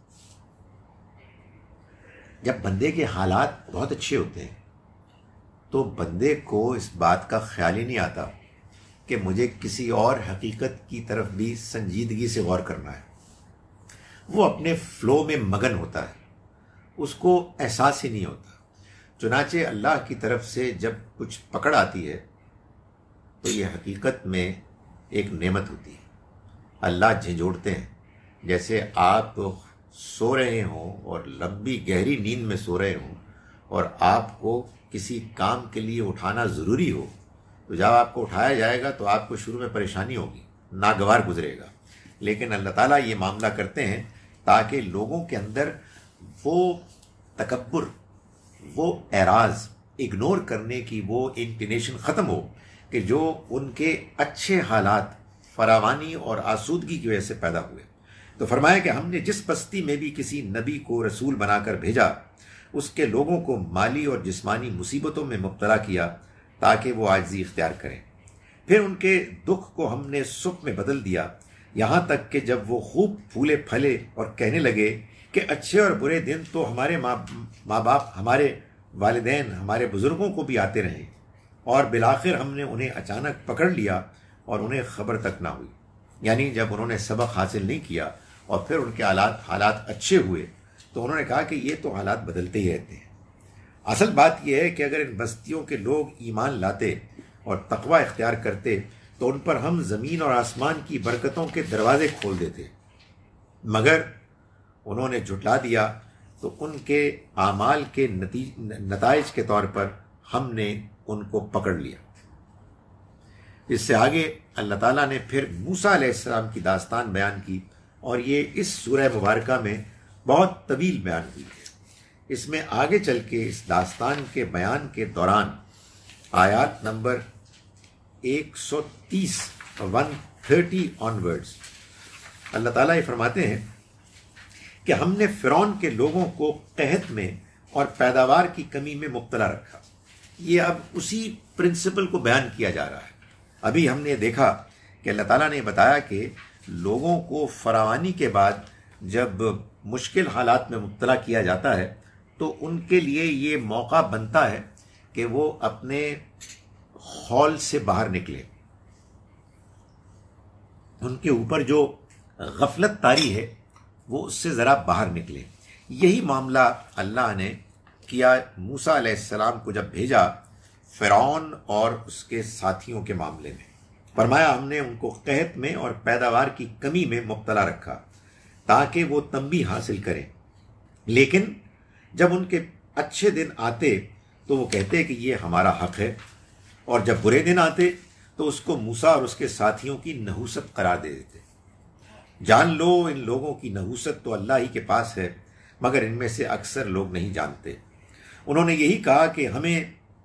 جب بندے کے حالات بہت اچھے ہوتے ہیں تو بندے کو اس بات کا خیال ہی نہیں آتا کہ مجھے کسی اور حقیقت کی طرف بھی سنجیدگی سے غور کرنا ہے۔ وہ اپنے فلو میں مگن ہوتا ہے، اس کو احساس ہی نہیں ہوتا۔ چنانچہ اللہ کی طرف سے جب کچھ پکڑ آتی ہے تو یہ حقیقت میں ایک نعمت ہوتی ہے۔ اللہ جھنجھوڑتے ہیں، جیسے آپ سو رہے ہوں اور لمبی گہری نیند میں سو رہے ہوں، اور آپ کو کسی کام کے لیے اٹھانا ضروری ہو، تو جب آپ کو اٹھایا جائے گا تو آپ کو شروع میں پریشانی ہوگی، ناگوار گزرے گا، لیکن اللہ تعالیٰ یہ معاملہ کرتے ہیں تاکہ لوگوں کے اندر وہ تکبر، وہ اعراض، اگنور کرنے کی وہ انکلینیشن ختم ہو کہ جو ان کے اچھے حالات فراوانی اور آسودگی کی وجہ سے پیدا ہوئے۔ تو فرمایا کہ ہم نے جس بستی میں بھی کسی نبی کو رسول بنا کر بھیجا، اس کے لوگوں کو مالی اور جسمانی مصیبتوں میں مبتلا کیا تاکہ وہ عاجزی اختیار کریں۔ پھر ان کے دکھ کو ہم نے سکھ میں بدل دیا، یہاں تک کہ جب وہ خوب پھولے پھلے اور کہنے لگے کہ اچھے اور برے دن تو ہمارے ماں باپ، ہمارے والدین، ہمارے بزرگوں کو بھی آتے رہے، اور بالآخر ہم نے انہیں اچانک پکڑ لیا اور انہیں خبر تک نہ ہوئی۔ یعنی جب انہوں نے سبق حاصل نہیں کیا اور پھر ان کے حالات اچھے ہوئے تو انہوں نے کہا کہ یہ تو حالات بدلتے ہی رہتے ہیں۔ اصل بات یہ ہے کہ اگر ان بستیوں کے لوگ ایمان لاتے اور تقوی اختیار کرتے تو ان پر ہم زمین اور آسمان کی برکتوں کے دروازے کھول دیتے، مگر انہوں نے جھٹلا دیا تو ان کے اعمال کے نتائج کے طور پر ہم نے ان کو پکڑ لیا۔ اس سے آگے اللہ تعالیٰ نے پھر موسیٰ علیہ السلام کی داستان بیان کی، اور یہ اس سورہ مبارکہ میں بہت طویل بیان ہوئی ہے۔ اس میں آگے چل کے اس داستان کے بیان کے دوران آیات نمبر 130 آنورڈز اللہ تعالیٰ یہ فرماتے ہیں کہ ہم نے فرعون کے لوگوں کو قحط میں اور پیداوار کی کمی میں مبتلا رکھا۔ یہ اب اسی پرنسپل کو بیان کیا جا رہا ہے۔ ابھی ہم نے دیکھا کہ اللہ تعالیٰ نے بتایا کہ لوگوں کو فراوانی کے بعد جب مشکل حالات میں مبتلا کیا جاتا ہے تو ان کے لیے یہ موقع بنتا ہے کہ وہ اپنے خول سے باہر نکلے، ان کے اوپر جو غفلت طاری ہے وہ اس سے ذرا باہر نکلے۔ یہی معاملہ اللہ نے کیا موسیٰ علیہ السلام کو جب بھیجا فرعون اور اس کے ساتھیوں کے معاملے میں۔ فرمایا ہم نے ان کو قحط میں اور پیداوار کی کمی میں مبتلا رکھا تاکہ وہ تنبیہ حاصل کریں، لیکن جب ان کے اچھے دن آتے تو وہ کہتے کہ یہ ہمارا حق ہے، اور جب برے دن آتے تو اس کو موسیٰ اور اس کے ساتھیوں کی نحوست قرار دے دیتے۔ جان لو ان لوگوں کی نحوست تو اللہ ہی کے پاس ہے، مگر ان میں سے اکثر لوگ نہیں جانتے۔ انہوں نے یہی کہا کہ ہمیں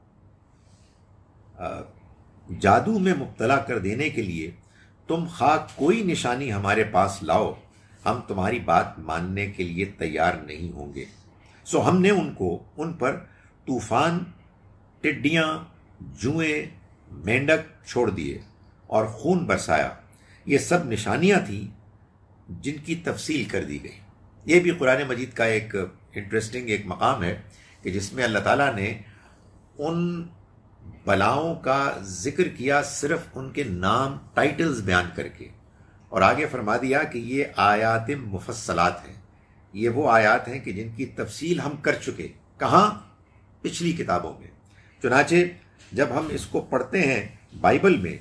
جادو میں مبتلا کر دینے کے لیے تم خواہ کوئی نشانی ہمارے پاس لاؤ، ہم تمہاری بات ماننے کے لیے تیار نہیں ہوں گے۔ سو ہم نے ان پر طوفان، ٹڈیاں، جوئیں، مینڈک چھوڑ دیے اور خون برسایا۔ یہ سب نشانیاں تھیں جن کی تفصیل کر دی گئی۔ یہ بھی قرآن مجید کا ایک انٹرسٹنگ ایک مقام ہے کہ جس میں اللہ تعالیٰ نے ان بلاؤں کا ذکر کیا صرف ان کے نام، ٹائٹلز بیان کر کے، اور آگے فرما دیا کہ یہ آیات مفصلات ہیں، یہ وہ آیات ہیں کہ جن کی تفصیل ہم کر چکے۔ کہاں؟ پچھلی کتابوں میں۔ چنانچہ جب ہم اس کو پڑھتے ہیں بائبل میں،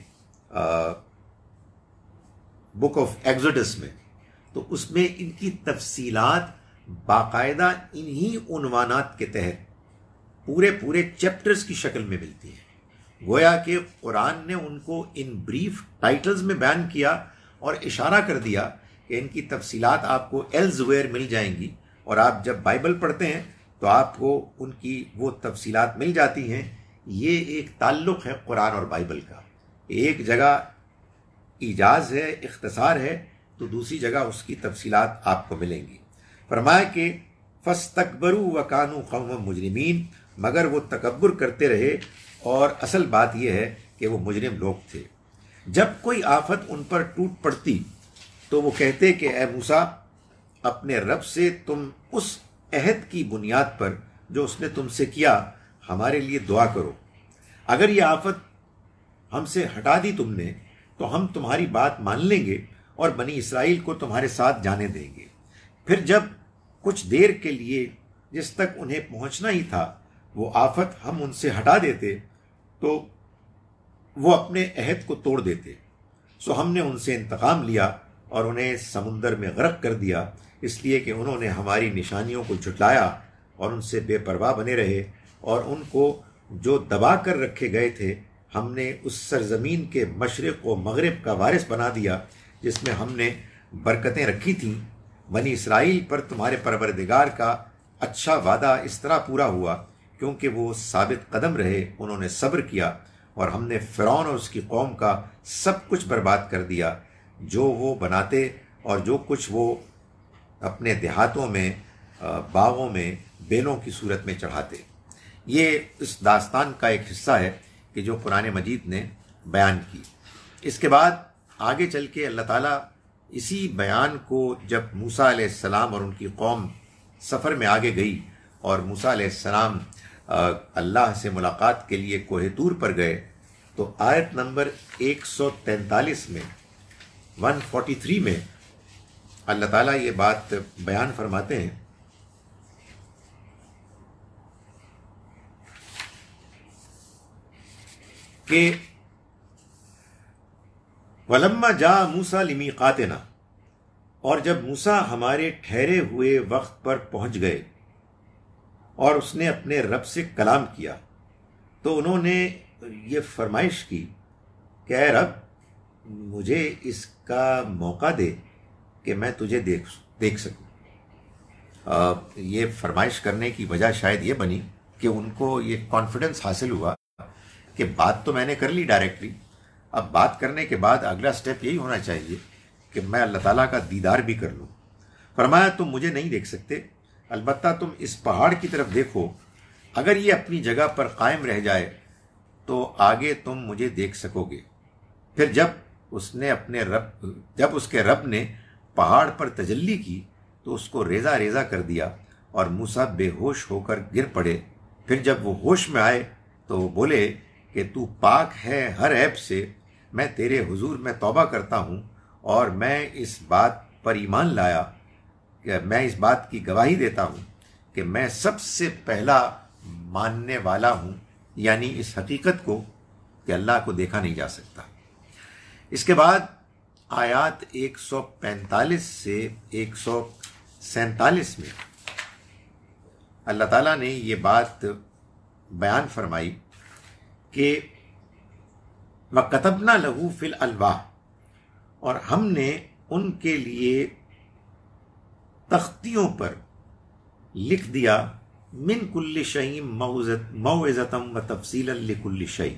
بک آف ایگزوڈس میں، تو اس میں ان کی تفصیلات باقاعدہ انہی عنوانات کے تحت پورے چیپٹرز کی شکل میں ملتی ہیں۔ گویا کہ قرآن نے ان کو ان بریف ٹائٹلز میں بیان کیا اور اشارہ کر دیا کہ ان کی تفصیلات آپ کو ایلزویئر مل جائیں گی، اور آپ جب بائبل پڑھتے ہیں تو آپ کو ان کی وہ تفصیلات مل جاتی ہیں۔ یہ ایک تعلق ہے قرآن اور بائبل کا، ایک جگہ ایجاز ہے، اختصار ہے، تو دوسری جگہ اس کی تفصیلات آپ کو ملیں گی۔ فرمایا کہ فَاسْتَكْبَرُوا وَكَانُوا قَوْمًا مُجْرِمِينَ، مگر وہ تکبر کرتے رہے، اور اصل بات یہ ہے کہ وہ مجرم لوگ تھے۔ جب کوئی آفت ان پر ٹوٹ پڑتی تو وہ کہتے کہ اے موسیٰ، اپنے رب سے تم اس عہد کی بنیاد پر جو اس نے تم سے کیا ہمارے لیے دعا کرو۔ اگر یہ آفت ہم سے ہٹا دی تم نے تو ہم تمہاری بات مان لیں گے اور بنی اسرائیل کو تمہارے ساتھ جانے دیں گے۔ پھر جب کچھ دیر کے لیے جس تک انہیں پہنچنا ہی تھا وہ آفت ہم ان سے ہٹا دیتے تو وہ اپنے عہد کو توڑ دیتے۔ سو ہم نے ان سے انتقام لیا اور انہیں سمندر میں غرق کر دیا، اس لیے کہ انہوں نے ہماری نشانیوں کو جھٹلایا اور ان سے بے پرواہ بنے رہے، اور ان کو جو دبا کر رکھے گئے تھے ہم نے اس سرزمین کے مشرق و مغرب کا وارث بنا دیا جس میں ہم نے برکتیں رکھی تھیں۔ بنی اسرائیل پر تمہارے پروردگار کا اچھا وعدہ اس طرح پورا ہوا کیونکہ وہ ثابت قدم رہے، انہوں نے صبر کیا، اور ہم نے فرعون اور اس کی قوم کا سب کچھ برباد کر دیا جو وہ بناتے اور جو کچھ وہ اپنے دیہاتوں میں، باغوں میں بیلوں کی صورت میں چڑھاتے۔ یہ اس داستان کا ایک حصہ ہے کہ جو قرآن مجید نے بیان کی۔ اس کے بعد آگے چل کے اللہ تعالیٰ اسی بیان کو جب موسیٰ علیہ السلام اور ان کی قوم سفر میں آگے گئی اور موسیٰ علیہ السلام اللہ سے ملاقات کے لیے کوہ طور پر گئے تو آیت نمبر 143 میں 143 میں اللہ تعالیٰ یہ بات بیان فرماتے ہیں کہ وَلَمَّا جَاءَ مُوسَىٰ لِمِيقَاتِنَا، اور جب موسیٰ ہمارے ٹھہرے ہوئے وقت پر پہنچ گئے اور اس نے اپنے رب سے کلام کیا تو انہوں نے یہ فرمائش کی کہ اے رب، مجھے اس کا موقع دے کہ میں تجھے دیکھ سکوں۔ یہ فرمائش کرنے کی وجہ شاید یہ بنی کہ ان کو یہ کانفیڈنس حاصل ہوا کہ بات تو میں نے کر لی ڈائریکٹلی، اب بات کرنے کے بعد اگلا سٹیپ یہی ہونا چاہیے کہ میں اللہ تعالیٰ کا دیدار بھی کر لوں۔ فرمایا تم مجھے نہیں دیکھ سکتے، البتہ تم اس پہاڑ کی طرف دیکھو، اگر یہ اپنی جگہ پر قائم رہ جائے تو آگے تم مجھے دیکھ سکو گے۔ پھر جب اس کے رب نے پہاڑ پر تجلی کی تو اس کو ریزہ ریزہ کر دیا اور موسیٰ بے ہوش ہو کر گر پڑے۔ پھر جب وہ ہوش میں آئے تو وہ بولے کہ تو پاک ہے ہر عیب سے، میں تیرے حضور میں توبہ کرتا ہوں اور میں اس بات پر ایمان لایا کہ میں اس بات کی گواہی دیتا ہوں کہ میں سب سے پہلا ماننے والا ہوں، یعنی اس حقیقت کو کہ اللہ کو دیکھا نہیں جا سکتا۔ اس کے بعد آیات 145 سے 147 میں اللہ تعالیٰ نے یہ بات بیان فرمائی کہ وَكَتَبْنَا لَهُ فِي الْأَلْوَاحِ، اور ہم نے ان کے لیے تختیوں پر لکھ دیا من کل شیء موعظۃ و تفصیلا لکل شیء،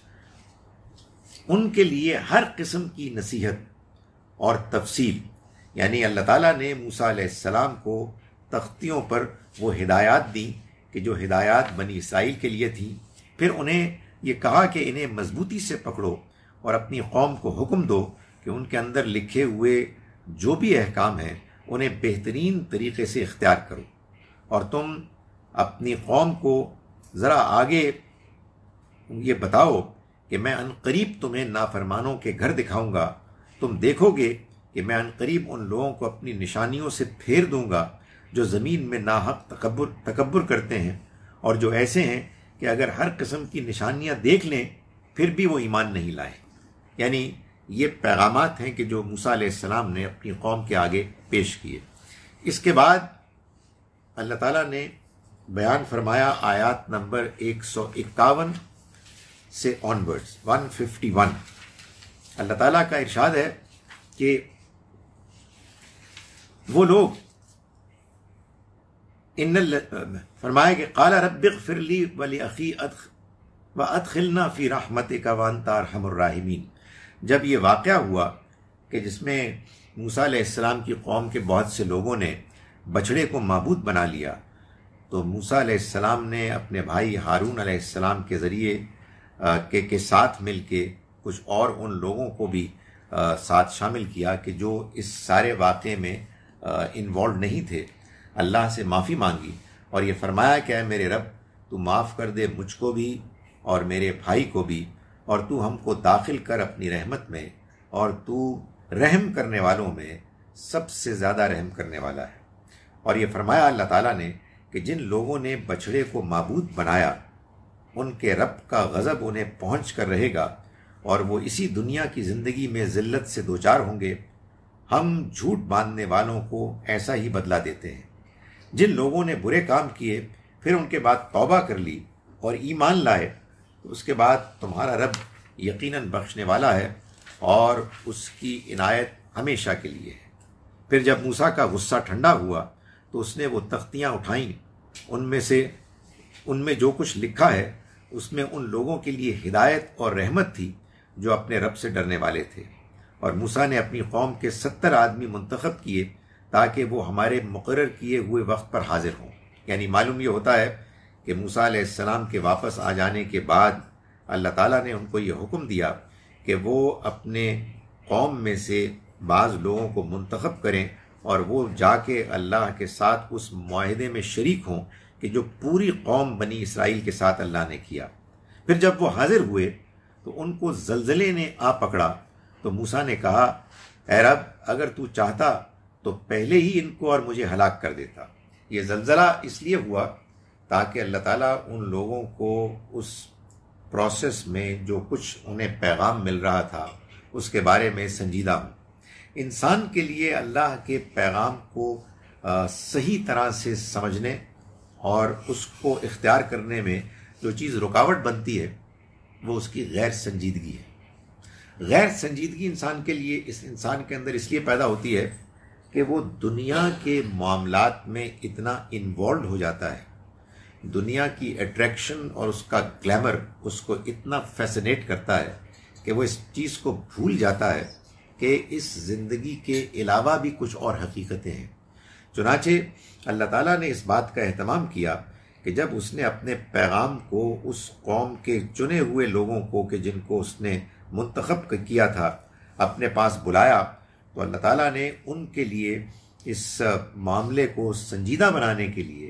ان کے لیے ہر قسم کی نصیحت اور تفصیل، یعنی اللہ تعالیٰ نے موسیٰ علیہ السلام کو تختیوں پر وہ ہدایات دی کہ جو ہدایات بنی اسرائیل کے لیے تھیں، پھر انہیں یہ کہا کہ انہیں مضبوطی سے پکڑو اور اپنی قوم کو حکم دو کہ ان کے اندر لکھے ہوئے جو بھی احکام ہیں انہیں بہترین طریقے سے اختیار کرو، اور تم اپنی قوم کو ذرا آگے یہ بتاؤ کہ میں عنقریب تمہیں نافرمانوں کے گھر دکھاؤں گا، تم دیکھو گے کہ میں عنقریب ان لوگوں کو اپنی نشانیوں سے پھیر دوں گا جو زمین میں ناحق تکبر کرتے ہیں، اور جو ایسے ہیں کہ اگر ہر قسم کی نشانیاں دیکھ لیں پھر بھی وہ ایمان نہیں لائیں۔ یعنی یہ پیغامات ہیں کہ جو موسیٰ علیہ السلام نے اپنی قوم کے آگے پیش کیے۔ اس کے بعد اللہ تعالیٰ نے بیان فرمایا آیات نمبر 151 سے آنورڈز 151۔ اللہ تعالیٰ کا ارشاد ہے کہ وہ لوگ فرمایا کہ قال رب اغفر لی ولاخی وادخلنا فی رحمتک وانت ارحم الراحمین، جب یہ واقعہ ہوا کہ جس میں موسیٰ علیہ السلام کی قوم کے بہت سے لوگوں نے بچھڑے کو معبود بنا لیا، تو موسیٰ علیہ السلام نے اپنے بھائی ہارون علیہ السلام کے ذریعے کے ساتھ مل کے کچھ اور ان لوگوں کو بھی ساتھ شامل کیا کہ جو اس سارے واقعے میں انوالو نہیں تھے، اللہ سے معافی مانگی اور یہ فرمایا کہ اے میرے رب تو معاف کر دے مجھ کو بھی اور میرے بھائی کو بھی، اور تو ہم کو داخل کر اپنی رحمت میں، اور تو رحم کرنے والوں میں سب سے زیادہ رحم کرنے والا ہے۔ اور یہ فرمایا اللہ تعالیٰ نے کہ جن لوگوں نے بچھڑے کو معبود بنایا ان کے رب کا غضب انہیں پہنچ کر رہے گا اور وہ اسی دنیا کی زندگی میں ذلت سے دوچار ہوں گے۔ ہم جھوٹ باندھنے والوں کو ایسا ہی بدلہ دیتے ہیں۔ جن لوگوں نے برے کام کیے پھر ان کے بعد توبہ کر لی اور ایمان لائے تو اس کے بعد تمہارا رب یقیناً بخشنے والا ہے اور اس کی عنایت ہمیشہ کے لیے ہے۔ پھر جب موسیٰ کا غصہ ٹھنڈا ہوا تو اس نے وہ تختیاں اٹھائیں، ان میں جو کچھ لکھا ہے اس میں ان لوگوں کے لیے ہدایت اور رحمت تھی جو اپنے رب سے ڈرنے والے تھے، اور موسیٰ نے اپنی قوم کے 70 آدمی منتخب کیے تاکہ وہ ہمارے مقرر کیے ہوئے وقت پر حاضر ہوں۔ یعنی معلوم یہ ہوتا ہے کہ موسیٰ علیہ السلام کے واپس آ جانے کے بعد اللہ تعالیٰ نے ان کو یہ حکم دیا کہ وہ اپنے قوم میں سے بعض لوگوں کو منتخب کریں اور وہ جا کے اللہ کے ساتھ اس معاہدے میں شریک ہوں کہ جو پوری قوم بنی اسرائیل کے ساتھ اللہ نے کیا۔ پھر جب وہ حاضر ہوئے تو ان کو زلزلے نے آ پکڑا تو موسیٰ نے کہا اے رب اگر تو چاہتا تو پہلے ہی ان کو اور مجھے ہلاک کر دیتا۔ یہ زلزلہ اس لیے ہوا تاکہ اللہ تعالیٰ ان لوگوں کو اس پروسیس میں جو کچھ انہیں پیغام مل رہا تھا اس کے بارے میں سنجیدہ ہوں۔ انسان کے لیے اللہ کے پیغام کو صحیح طرح سے سمجھنے اور اس کو اختیار کرنے میں جو چیز رکاوٹ بنتی ہے وہ اس کی غیر سنجیدگی ہے۔ غیر سنجیدگی انسان کے لیے اس انسان کے اندر اس لیے پیدا ہوتی ہے کہ وہ دنیا کے معاملات میں اتنا انوالوڈ ہو جاتا ہے، دنیا کی اٹریکشن اور اس کا گلیمر اس کو اتنا فیسنیٹ کرتا ہے کہ وہ اس چیز کو بھول جاتا ہے کہ اس زندگی کے علاوہ بھی کچھ اور حقیقتیں ہیں۔ چنانچہ اللہ تعالیٰ نے اس بات کا اہتمام کیا کہ جب اس نے اپنے پیغام کو اس قوم کے چنے ہوئے لوگوں کو کہ جن کو اس نے منتخب کیا تھا اپنے پاس بلایا تو اللہ تعالیٰ نے ان کے لیے اس معاملے کو سنجیدہ بنانے کے لیے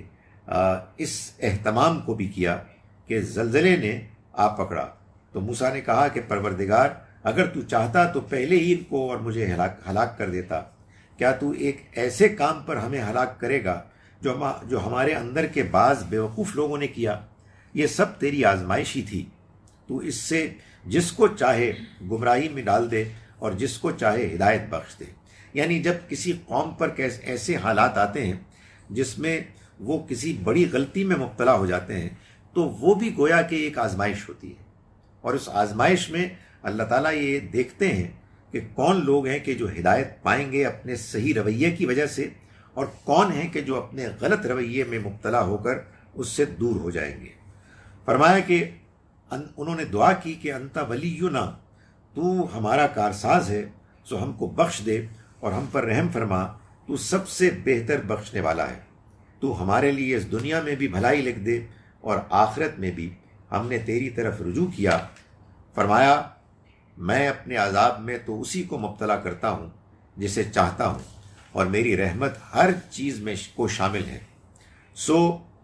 اس اہتمام کو بھی کیا کہ زلزلے نے آ پکڑا۔ تو موسیٰ نے کہا کہ پروردگار اگر تو چاہتا تو پہلے ہی ان کو اور مجھے ہلاک کر دیتا، کیا تو ایک ایسے کام پر ہمیں ہلاک کرے گا جو ہمارے اندر کے بعض بیوقوف لوگوں نے کیا؟ یہ سب تیری آزمائش ہی تھی، تو اس سے جس کو چاہے گمراہی میں ڈال دے اور جس کو چاہے ہدایت بخش دے۔ یعنی جب کسی قوم پر ایسے حالات آتے ہیں جس میں وہ کسی بڑی غلطی میں مبتلا ہو جاتے ہیں تو وہ بھی گویا کہ ایک آزمائش ہوتی ہے، اور اس آزمائش میں اللہ تعالیٰ یہ دیکھتے ہیں کہ کون لوگ ہیں کہ جو ہدایت پائیں گے اپنے صحیح رویے کی وجہ سے، اور کون ہیں کہ جو اپنے غلط رویے میں مبتلا ہو کر اس سے دور ہو جائیں گے۔ فرمایا کہ انہوں نے دعا کی کہ انت ولینا، تو ہمارا کارساز ہے، سو ہم کو بخش دے اور ہم پر رحم فرما، تو سب سے بہتر بخشنے والا ہے، تو ہمارے لیے اس دنیا میں بھی بھلائی لکھ دے اور آخرت میں بھی ہم نے تیری طرف رجوع کیا۔ فرمایا میں اپنے عذاب میں تو اسی کو مبتلا کرتا ہوں جسے چاہتا ہوں، اور میری رحمت ہر چیز میں کو شامل ہے، سو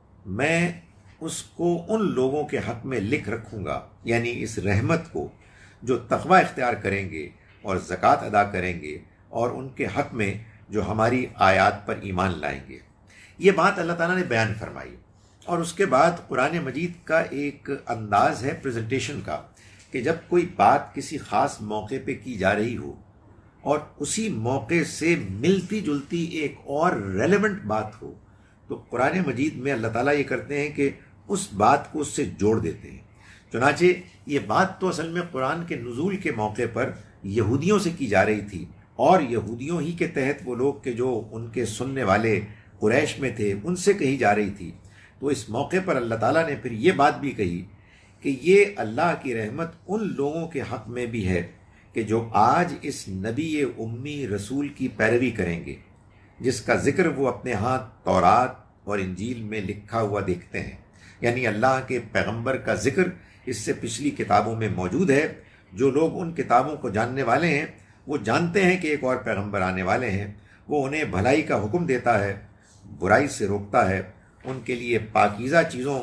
میں اس کو ان لوگوں کے حق میں لکھ رکھوں گا، یعنی اس رحمت کو، جو تقوی اختیار کریں گے اور زکوٰۃ ادا کریں گے، اور ان کے حق میں جو ہماری آیات پر ایمان لائیں گے۔ یہ بات اللہ تعالیٰ نے بیان فرمائی، اور اس کے بعد قرآن مجید کا ایک انداز ہے پریزنٹیشن کا کہ جب کوئی بات کسی خاص موقع پہ کی جا رہی ہو اور اسی موقع سے ملتی جلتی ایک اور ریلیونٹ بات ہو، تو قرآن مجید میں اللہ تعالیٰ یہ کرتے ہیں کہ اس بات کو اس سے جوڑ دیتے ہیں۔ چنانچہ یہ بات تو اصل میں قرآن کے نزول کے موقع پر یہودیوں سے کی جا رہی تھی، اور یہودیوں ہی کے تحت وہ لوگ کہ جو ان کے سننے والے قریش میں تھے ان سے کہی جا رہی تھی۔ تو اس موقع پر اللہ تعالیٰ نے پھر یہ بات بھی کہی کہ یہ اللہ کی رحمت ان لوگوں کے حق میں بھی ہے کہ جو آج اس نبی امی رسول کی پیروی کریں گے، جس کا ذکر وہ اپنے ہاتھ تورات اور انجیل میں لکھا ہوا دیکھتے ہیں، یعنی اللہ کے پیغمبر کا ذکر اس سے پچھلی کتابوں میں موجود ہے۔ جو لوگ ان کتابوں کو جاننے والے ہیں وہ جانتے ہیں کہ ایک اور پیغمبر آنے والے ہیں، وہ انہیں بھلائی کا حکم دیتا ہے، برائی سے روکتا ہے، ان کے لیے پاکیزہ چیزوں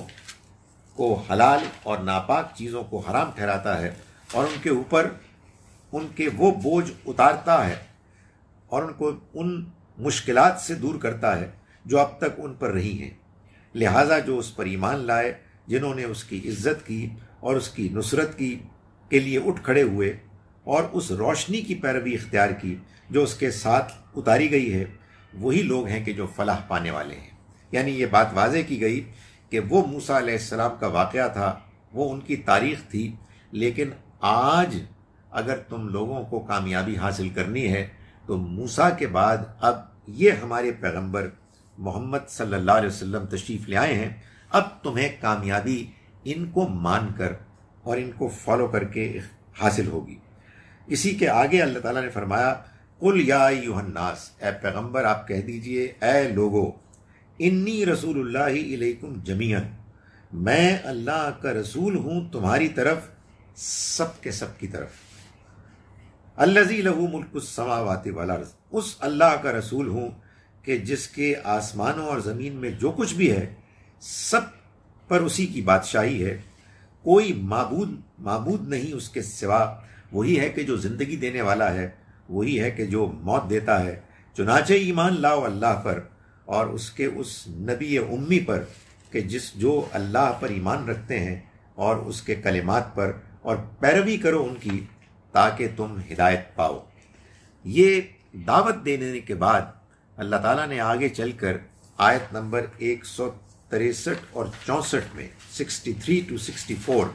کو حلال اور ناپاک چیزوں کو حرام ٹھہراتا ہے، اور ان کے اوپر ان کے وہ بوجھ اتارتا ہے اور ان کو ان مشکلات سے دور کرتا ہے جو اب تک ان پر رہی ہیں۔ لہٰذا جو اس پر ایمان لائے، جنہوں نے اس کی عزت کی اور اس کی نصرت کی کے لیے اٹھ کھڑے ہوئے اور اس روشنی کی پیروی اختیار کی جو اس کے ساتھ اتاری گئی ہے، وہی لوگ ہیں کہ جو فلاح پانے والے ہیں۔ یعنی یہ بات واضح کی گئی کہ وہ موسیٰ علیہ السلام کا واقعہ تھا، وہ ان کی تاریخ تھی، لیکن آج اگر تم لوگوں کو کامیابی حاصل کرنی ہے تو موسیٰ کے بعد اب یہ ہمارے پیغمبر محمد صلی اللہ علیہ وسلم تشریف لے آئے ہیں، اب تمہیں کامیابی ان کو مان کر اور ان کو فالو کر کے حاصل ہوگی۔ اسی کے آگے اللہ تعالیٰ نے فرمایا قل یا ایھا الناس، اے پیغمبر آپ کہہ دیجئے اے لوگو، انی رسول اللہ الیکم جمیعا، میں اللہ کا رسول ہوں تمہاری طرف، سب کے سب کی طرف۔ الذی لہ ملک السماوات والارض، اس اللہ کا رسول ہوں کہ جس کے آسمانوں اور زمین میں جو کچھ بھی ہے سب پر اسی کی بادشاہی ہے، کوئی معبود نہیں اس کے سوا، وہی ہے کہ جو زندگی دینے والا ہے، وہی ہے کہ جو موت دیتا ہے۔ چنانچہ ایمان لاؤ اللہ پر اور اس کے اس نبی امی پر کہ جو اللہ پر ایمان رکھتے ہیں، اور اس کے کلمات پر، اور پیروی کرو ان کی تاکہ تم ہدایت پاؤ۔ یہ دعوت دینے کے بعد اللہ تعالیٰ نے آگے چل کر آیت نمبر 163 اور 64 میں 63 to 64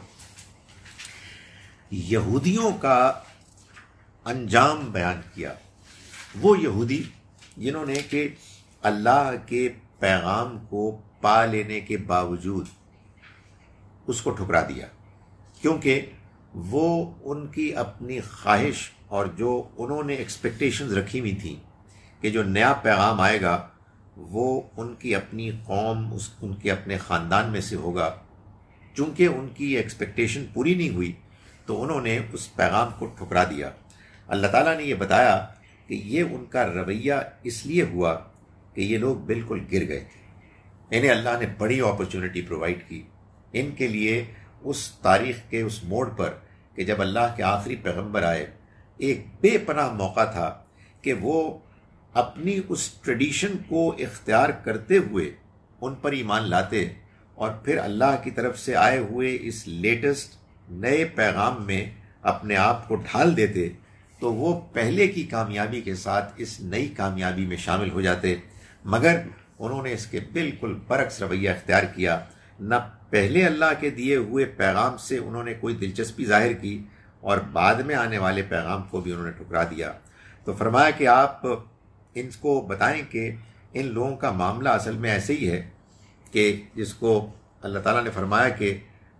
یہودیوں کا انجام بیان کیا۔ وہ یہودی جنہوں نے کہ اللہ کے پیغام کو پا لینے کے باوجود اس کو ٹھکرا دیا، کیونکہ وہ ان کی اپنی خواہش اور جو انہوں نے ایکسپیکٹیشنز رکھی ہوئی تھیں کہ جو نیا پیغام آئے گا وہ ان کی اپنی قوم، ان کے اپنے خاندان میں سے ہوگا، چونکہ ان کی ایکسپیکٹیشن پوری نہیں ہوئی تو انہوں نے اس پیغام کو ٹھکرا دیا۔ اللہ تعالیٰ نے یہ بتایا کہ یہ ان کا رویہ اس لیے ہوا کہ یہ لوگ بالکل گر گئے تھے، انہیں اللہ نے بڑی اپرچونٹی پرووائڈ کی ان کے لیے اس تاریخ کے اس موڑ پر کہ جب اللہ کے آخری پیغمبر آئے، ایک بے پناہ موقع تھا کہ وہ اپنی اس ٹریڈیشن کو اختیار کرتے ہوئے ان پر ایمان لاتے اور پھر اللہ کی طرف سے آئے ہوئے اس لیٹسٹ نئے پیغام میں اپنے آپ کو ڈھال دیتے تو وہ پہلے کی کامیابی کے ساتھ اس نئی کامیابی میں شامل ہو جاتے، مگر انہوں نے اس کے بالکل برعکس رویہ اختیار کیا۔ نہ پہلے اللہ کے دیے ہوئے پیغام سے انہوں نے کوئی دلچسپی ظاہر کی، اور بعد میں آنے والے پیغام کو بھی انہوں نے ٹھکرا دیا۔ تو فرمایا کہ آپ ان کو بتائیں کہ ان لوگوں کا معاملہ اصل میں ایسے ہی ہے کہ جس کو اللہ تعالیٰ نے فرمایا کہ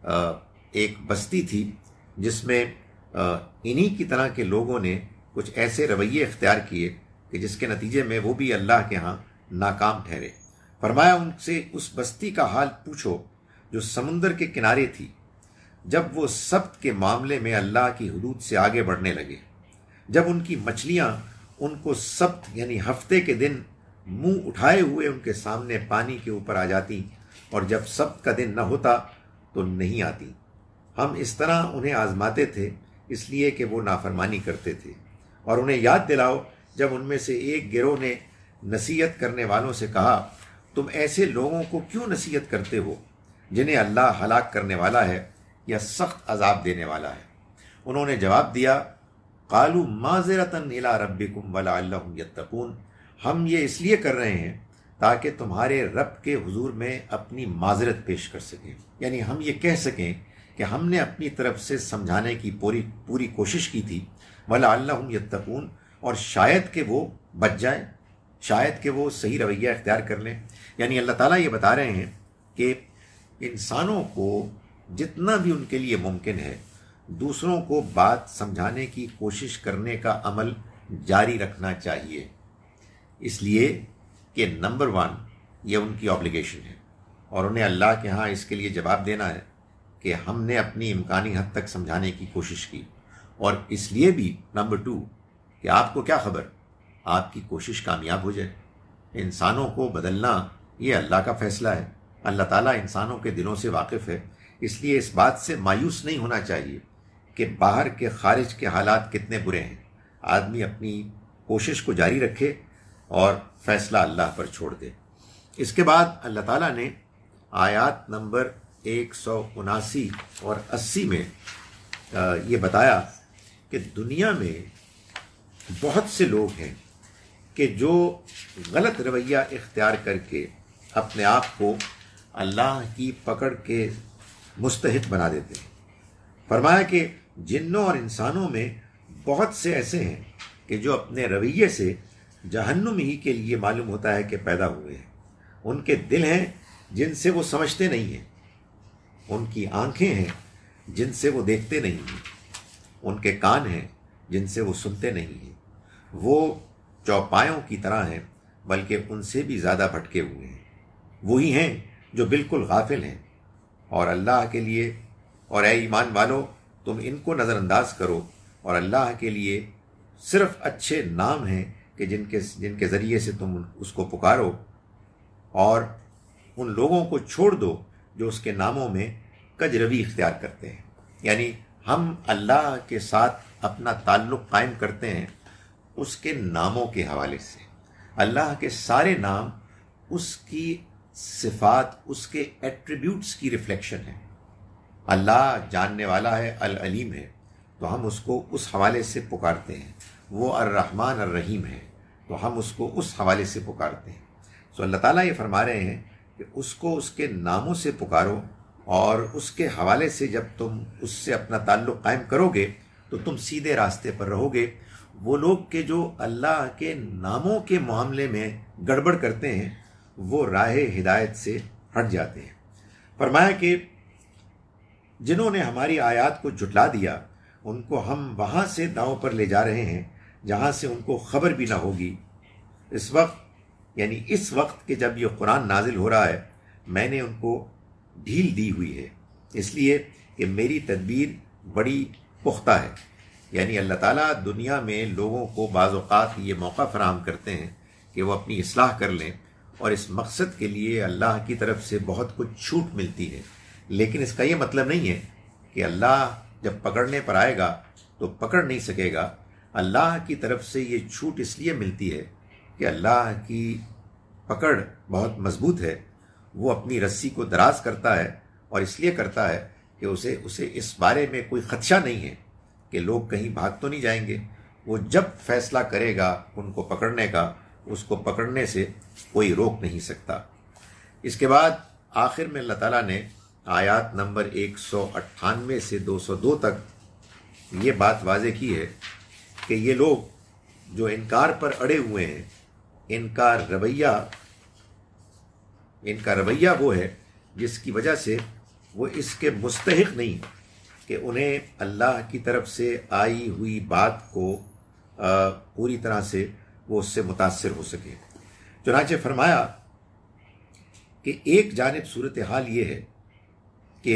ایک بستی تھی جس میں انہی کی طرح کے لوگوں نے کچھ ایسے رویے اختیار کیے کہ جس کے نتیجے میں وہ بھی اللہ کے ہاں ناکام ٹھہرے۔ فرمایا ان سے اس بستی کا حال پوچھو جو سمندر کے کنارے تھی، جب وہ سبت کے معاملے میں اللہ کی حدود سے آگے بڑھنے لگے، جب ان کی مچھلیاں ان کو سبت یعنی ہفتے کے دن منہ اٹھائے ہوئے ان کے سامنے پانی کے اوپر آ جاتی، اور جب سبت کا دن نہ ہوتا تو نہیں آتی۔ ہم اس طرح انہیں آزماتے تھے اس لیے کہ وہ نافرمانی کرتے تھے۔ اور انہیں یاد دلاؤ جب ان میں سے ایک گروہ نے نصیحت کرنے والوں سے کہا، تم ایسے لوگوں کو کیوں نصیحت کرتے ہو جنہیں اللہ ہلاک کرنے والا ہے یا سخت عذاب دینے والا ہے؟ انہوں نے جواب دیا، قالوا معذرۃ الی ربکم ولعلہم یتقون، ہم یہ اس لیے کر رہے ہیں تاکہ تمہارے رب کے حضور میں اپنی معذرت پیش کر سکیں، یعنی ہم یہ کہہ سکیں کہ ہم نے اپنی طرف سے سمجھانے کی پوری کوشش کی تھی، وَلَعَلَّهُمْ يَتَّقُونَ، اور شاید کہ وہ بچ جائیں، شاید کہ وہ صحیح رویہ اختیار کر لیں۔ یعنی اللہ تعالیٰ یہ بتا رہے ہیں کہ انسانوں کو جتنا بھی ان کے لیے ممکن ہے دوسروں کو بات سمجھانے کی کوشش کرنے کا عمل جاری رکھنا چاہیے، اس لیے کہ نمبر 1 یہ ان کی آبلیگیشن ہے، اور انہیں اللہ کے ہاں اس کے لیے جواب دینا ہے کہ ہم نے اپنی امکانی حد تک سمجھانے کی کوشش کی، اور اس لیے بھی نمبر 2 کہ آپ کو کیا خبر آپ کی کوشش کامیاب ہو جائے۔ انسانوں کو بدلنا یہ اللہ کا فیصلہ ہے، اللہ تعالیٰ انسانوں کے دلوں سے واقف ہے، اس لیے اس بات سے مایوس نہیں ہونا چاہیے کہ باہر کے خارج کے حالات کتنے برے ہیں۔ آدمی اپنی کوشش کو جاری رکھے اور فیصلہ اللہ پر چھوڑ دے۔ اس کے بعد اللہ تعالیٰ نے آیات نمبر 179 اور 80 میں یہ بتایا کہ دنیا میں بہت سے لوگ ہیں کہ جو غلط رویہ اختیار کر کے اپنے آپ کو اللہ کی پکڑ کے مستحق بنا دیتے ہیں۔ فرمایا کہ جنوں اور انسانوں میں بہت سے ایسے ہیں کہ جو اپنے رویے سے جہنم ہی کے لیے معلوم ہوتا ہے کہ پیدا ہوئے ہیں۔ ان کے دل ہیں جن سے وہ سمجھتے نہیں ہیں، ان کی آنکھیں ہیں جن سے وہ دیکھتے نہیں ہیں، ان کے کان ہیں جن سے وہ سنتے نہیں ہیں، وہ چوپایوں کی طرح ہیں بلکہ ان سے بھی زیادہ بھٹکے ہوئے ہیں۔ وہی ہیں جو بالکل غافل ہیں، اور اللہ کے لیے، اور اے ایمان والو تم ان کو نظر انداز کرو، اور اللہ کے لیے صرف اچھے نام ہیں کہ جن کے ذریعے سے تم اس کو پکارو، اور ان لوگوں کو چھوڑ دو جو اس کے ناموں میں کج روی اختیار کرتے ہیں۔ یعنی ہم اللہ کے ساتھ اپنا تعلق قائم کرتے ہیں اس کے ناموں کے حوالے سے۔ اللہ کے سارے نام اس کی صفات، اس کے ایٹریبیوٹس کی ریفلیکشن ہے۔ اللہ جاننے والا ہے، العلیم ہے، تو ہم اس کو اس حوالے سے پکارتے ہیں۔ وہ الرحمن الرحیم ہے، تو ہم اس کو اس حوالے سے پکارتے ہیں۔ سو اللہ تعالیٰ یہ فرما رہے ہیں کہ اس کو اس کے ناموں سے پکارو، اور اس کے حوالے سے جب تم اس سے اپنا تعلق قائم کرو گے تو تم سیدھے راستے پر رہو گے۔ وہ لوگ کہ جو اللہ کے ناموں کے معاملے میں گڑبڑ کرتے ہیں وہ راہ ہدایت سے ہٹ جاتے ہیں۔ فرمایا کہ جنہوں نے ہماری آیات کو جھٹلا دیا ان کو ہم وہاں سے داؤں پر لے جا رہے ہیں جہاں سے ان کو خبر بھی نہ ہوگی۔ اس وقت کہ جب یہ قرآن نازل ہو رہا ہے میں نے ان کو ڈھیل دی ہوئی ہے، اس لیے کہ میری تدبیر بڑی پختہ ہے۔ یعنی اللہ تعالیٰ دنیا میں لوگوں کو بعض اوقات یہ موقع فراہم کرتے ہیں کہ وہ اپنی اصلاح کر لیں، اور اس مقصد کے لیے اللہ کی طرف سے بہت کچھ چھوٹ ملتی ہے، لیکن اس کا یہ مطلب نہیں ہے کہ اللہ جب پکڑنے پر آئے گا تو پکڑ نہیں سکے گا۔ اللہ کی طرف سے یہ چھوٹ اس لیے ملتی ہے کہ اللہ کی پکڑ بہت مضبوط ہے، وہ اپنی رسی کو دراز کرتا ہے، اور اس لیے کرتا ہے کہ اسے اس بارے میں کوئی خدشہ نہیں ہے کہ لوگ کہیں بھاگ تو نہیں جائیں گے۔ وہ جب فیصلہ کرے گا ان کو پکڑنے کا، اس کو پکڑنے سے کوئی روک نہیں سکتا۔ اس کے بعد آخر میں اللہ تعالیٰ نے آیات نمبر 198 سے 202 تک یہ بات واضح کی ہے کہ یہ لوگ جو انکار پر اڑے ہوئے ہیں، ان کا رویہ وہ ہے جس کی وجہ سے وہ اس کے مستحق نہیں کہ انہیں اللہ کی طرف سے آئی ہوئی بات کو پوری طرح سے وہ اس سے متاثر ہو سکے۔ چنانچہ فرمایا کہ ایک جانب صورتحال یہ ہے کہ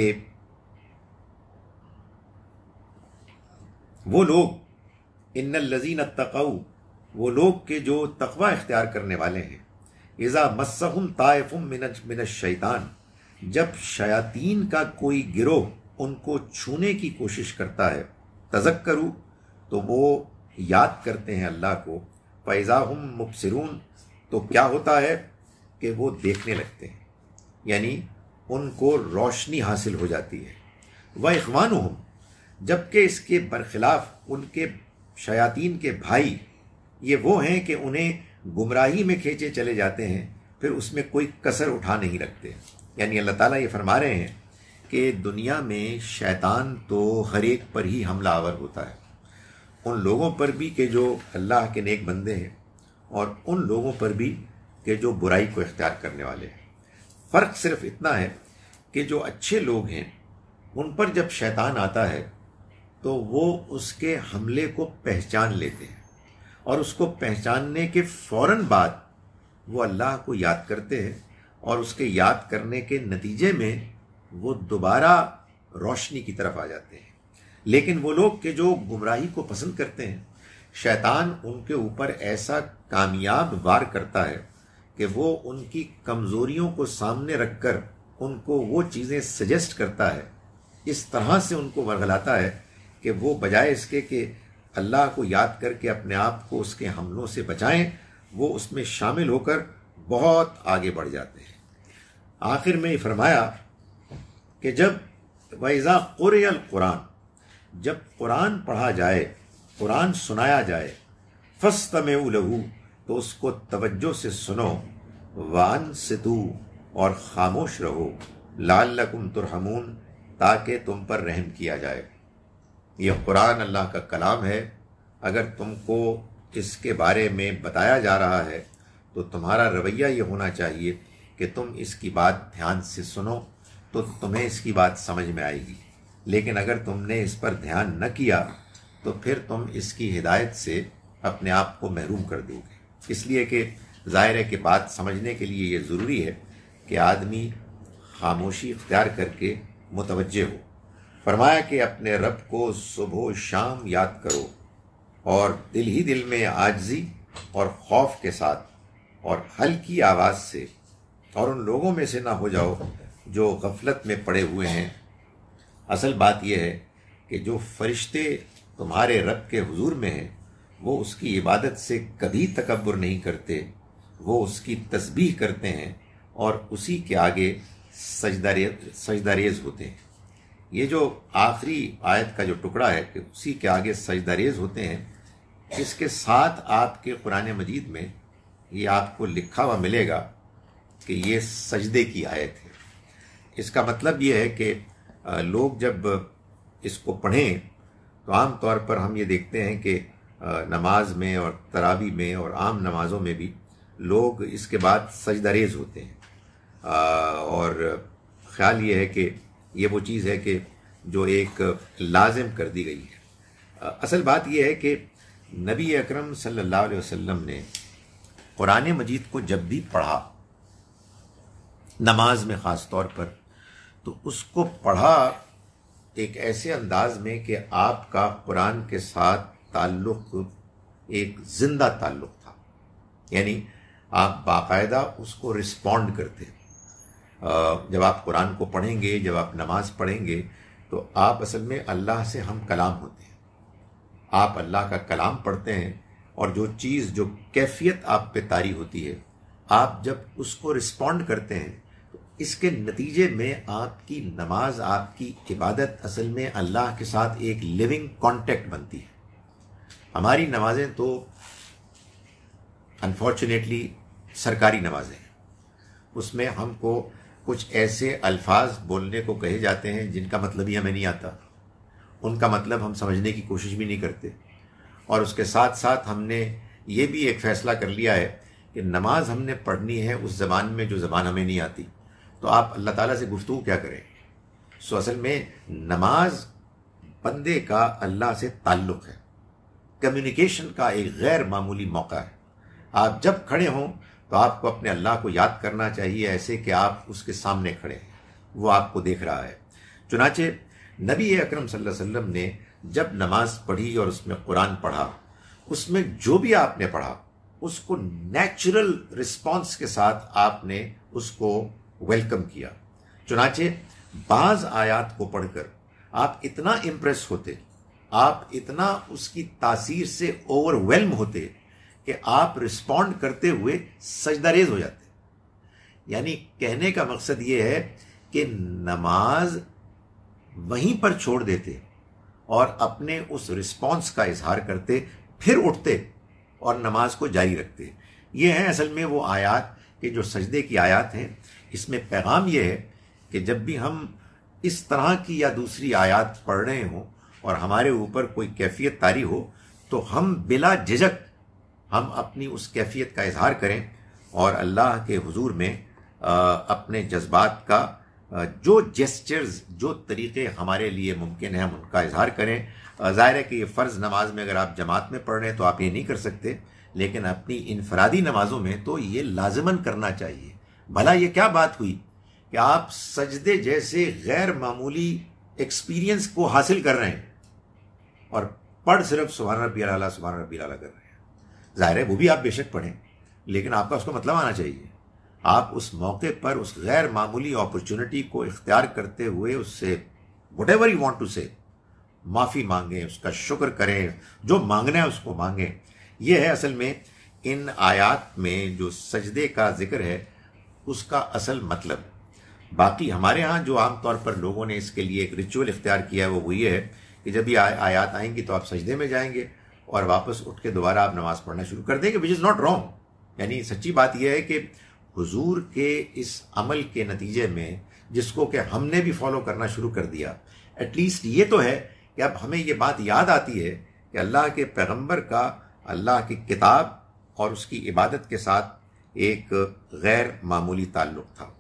وہ لوگ ان الذین اتقوا، وہ لوگ کہ جو تقوی اختیار کرنے والے ہیں، اذا مسہم طائف من الشیطان، جب شیاطین کا کوئی گروہ ان کو چھونے کی کوشش کرتا ہے، تذکروا، تو وہ یاد کرتے ہیں اللہ کو، فاذا ہم مبصرون، تو کیا ہوتا ہے کہ وہ دیکھنے لگتے ہیں، یعنی ان کو روشنی حاصل ہو جاتی ہے۔ وَإِخْوَانُهُمْ، جبکہ اس کے برخلاف ان کے شیاطین کے بھائی یہ وہ ہیں کہ انہیں گمراہی میں کھینچے چلے جاتے ہیں، پھر اس میں کوئی کسر اٹھا نہیں رکھتے۔ یعنی اللہ تعالیٰ یہ فرما رہے ہیں کہ دنیا میں شیطان تو ہر ایک پر ہی حملہ آور ہوتا ہے، ان لوگوں پر بھی کہ جو اللہ کے نیک بندے ہیں، اور ان لوگوں پر بھی کہ جو برائی کو اختیار کرنے والے ہیں۔ فرق صرف اتنا ہے کہ جو اچھے لوگ ہیں ان پر جب شیطان آتا ہے تو وہ اس کے حملے کو پہچان لیتے ہیں، اور اس کو پہچاننے کے فوراً بعد وہ اللہ کو یاد کرتے ہیں، اور اس کے یاد کرنے کے نتیجے میں وہ دوبارہ روشنی کی طرف آ جاتے ہیں۔ لیکن وہ لوگ کہ جو گمراہی کو پسند کرتے ہیں، شیطان ان کے اوپر ایسا کامیاب وار کرتا ہے کہ وہ ان کی کمزوریوں کو سامنے رکھ کر ان کو وہ چیزیں سجیسٹ کرتا ہے، اس طرح سے ان کو ورغلاتا ہے کہ وہ بجائے اس کے کہ اللہ کو یاد کر کے اپنے آپ کو اس کے حملوں سے بچائیں، وہ اس میں شامل ہو کر بہت آگے بڑھ جاتے ہیں۔ آخر میں یہ فرمایا کہ جب وَإِذَا قُرِئَ الْقُرْآنُ، جب قرآن پڑھا جائے، قرآن سنایا جائے، فَاسْتَمِعُوا لَهُ، تو اس کو توجہ سے سنو، وَأَنصِتُوا، اور خاموش رہو، لَعَلَّكُمْ تُرْحَمُونَ، تاکہ تم پر رحم کیا جائے۔ یہ قرآن اللہ کا کلام ہے، اگر تم کو اس کے بارے میں بتایا جا رہا ہے تو تمہارا رویہ یہ ہونا چاہیے کہ تم اس کی بات دھیان سے سنو تو تمہیں اس کی بات سمجھ میں آئے گی، لیکن اگر تم نے اس پر دھیان نہ کیا تو پھر تم اس کی ہدایت سے اپنے آپ کو محروم کر دو گے۔ اس لیے کہ ظاہر ہے کہ بات سمجھنے کے لیے یہ ضروری ہے کہ آدمی خاموشی اختیار کر کے متوجہ ہو۔ فرمایا کہ اپنے رب کو صبح و شام یاد کرو، اور دل ہی دل میں عاجزی اور خوف کے ساتھ اور ہلکی آواز سے، اور ان لوگوں میں سے نہ ہو جاؤ جو غفلت میں پڑے ہوئے ہیں۔ اصل بات یہ ہے کہ جو فرشتے تمہارے رب کے حضور میں ہیں وہ اس کی عبادت سے کبھی تکبر نہیں کرتے، وہ اس کی تسبیح کرتے ہیں اور اسی کے آگے سجدہ ریز ہوتے ہیں۔ یہ جو آخری آیت کا جو ٹکڑا ہے کہ اسی کے آگے سجدہ ریز ہوتے ہیں، اس کے ساتھ آپ کے قرآن مجید میں یہ آپ کو لکھا ہوا ملے گا کہ یہ سجدے کی آیت ہے۔ اس کا مطلب یہ ہے کہ لوگ جب اس کو پڑھیں تو عام طور پر ہم یہ دیکھتے ہیں کہ نماز میں اور تراویح میں اور عام نمازوں میں بھی لوگ اس کے بعد سجدہ ریز ہوتے ہیں، اور خیال یہ ہے کہ یہ وہ چیز ہے کہ جو ایک لازم کر دی گئی ہے۔ اصل بات یہ ہے کہ نبی اکرم صلی اللہ علیہ وسلم نے قرآن مجید کو جب بھی پڑھا، نماز میں خاص طور پر، تو اس کو پڑھا ایک ایسے انداز میں کہ آپ کا قرآن کے ساتھ تعلق ایک زندہ تعلق تھا، یعنی آپ باقاعدہ اس کو رسپونڈ کرتے۔ جب آپ قرآن کو پڑھیں گے، جب آپ نماز پڑھیں گے تو آپ اصل میں اللہ سے ہم کلام ہوتے ہیں، آپ اللہ کا کلام پڑھتے ہیں، اور جو چیز، جو کیفیت آپ پہ طاری ہوتی ہے، آپ جب اس کو رسپونڈ کرتے ہیں تو اس کے نتیجے میں آپ کی نماز، آپ کی عبادت اصل میں اللہ کے ساتھ ایک لیونگ کانٹیکٹ بنتی ہے۔ ہماری نمازیں تو انفارچونیٹلی سرکاری نمازیں ہیں، اس میں ہم کو کچھ ایسے الفاظ بولنے کو کہے جاتے ہیں جن کا مطلب ہی ہمیں نہیں آتا، ان کا مطلب ہم سمجھنے کی کوشش بھی نہیں کرتے، اور اس کے ساتھ ساتھ ہم نے یہ بھی ایک فیصلہ کر لیا ہے کہ نماز ہم نے پڑھنی ہے اس زبان میں جو زبان ہمیں نہیں آتی، تو آپ اللہ تعالیٰ سے گفتگو کیا کریں؟ سو اصل میں نماز بندے کا اللہ سے تعلق ہے، کمیونیکیشن کا ایک غیر معمولی موقع ہے۔ آپ جب کھڑے ہوں تو آپ کو اپنے اللہ کو یاد کرنا چاہیے ایسے کہ آپ اس کے سامنے کھڑے ہیں، وہ آپ کو دیکھ رہا ہے۔ چنانچہ نبی اکرم صلی اللہ علیہ وسلم نے جب نماز پڑھی اور اس میں قرآن پڑھا، اس میں جو بھی آپ نے پڑھا اس کو نیچرل رسپانس کے ساتھ آپ نے اس کو ویلکم کیا۔ چنانچہ بعض آیات کو پڑھ کر آپ اتنا امپریس ہوتے، آپ اتنا اس کی تاثیر سے اوور ویلم ہوتے کہ آپ رسپونڈ کرتے ہوئے سجدہ ریز ہو جاتے۔ یعنی کہنے کا مقصد یہ ہے کہ نماز وہیں پر چھوڑ دیتے اور اپنے اس رسپانس کا اظہار کرتے، پھر اٹھتے اور نماز کو جاری رکھتے۔ یہ ہیں اصل میں وہ آیات کہ جو سجدے کی آیات ہیں۔ اس میں پیغام یہ ہے کہ جب بھی ہم اس طرح کی یا دوسری آیات پڑھ رہے ہوں اور ہمارے اوپر کوئی کیفیت طاری ہو تو ہم بلا جھجک ہم اپنی اس کیفیت کا اظہار کریں اور اللہ کے حضور میں اپنے جذبات کا جو جیسچرز، جو طریقے ہمارے لیے ممکن ہیں ہم ان کا اظہار کریں۔ ظاہر ہے کہ یہ فرض نماز میں اگر آپ جماعت میں پڑھ رہے ہیں تو آپ یہ نہیں کر سکتے، لیکن اپنی انفرادی نمازوں میں تو یہ لازماً کرنا چاہیے۔ بھلا یہ کیا بات ہوئی کہ آپ سجدے جیسے غیر معمولی ایکسپیرینس کو حاصل کر رہے ہیں اور پڑھ صرف سبحان ربی الاعلیٰ سبحان ربی الاعلیٰ کر رہے ہیں۔ ظاہر ہے وہ بھی آپ بے شک پڑھیں، لیکن آپ کا اس کا مطلب آنا چاہیے۔ آپ اس موقع پر اس غیر معمولی اپرچونٹی کو اختیار کرتے ہوئے اس سے whatever you want to say معافی مانگیں، اس کا شکر کریں، جو مانگنا ہے اس کو مانگیں۔ یہ ہے اصل میں ان آیات میں جو سجدے کا ذکر ہے اس کا اصل مطلب۔ باقی ہمارے ہاں جو عام طور پر لوگوں نے اس کے لیے ایک ریچول اختیار کیا ہے وہ یہ ہے کہ جب یہ آیات آئیں گی تو آپ سجدے میں جائیں گے اور واپس اٹھ کے دوبارہ آپ نماز پڑھنا شروع کر دیں گے، وچ از ناٹ رانگ۔ یعنی سچی بات یہ ہے کہ حضور کے اس عمل کے نتیجے میں جس کو کہ ہم نے بھی فالو کرنا شروع کر دیا، ایٹ لیسٹ یہ تو ہے کہ اب ہمیں یہ بات یاد آتی ہے کہ اللہ کے پیغمبر کا اللہ کی کتاب اور اس کی عبادت کے ساتھ ایک غیر معمولی تعلق تھا۔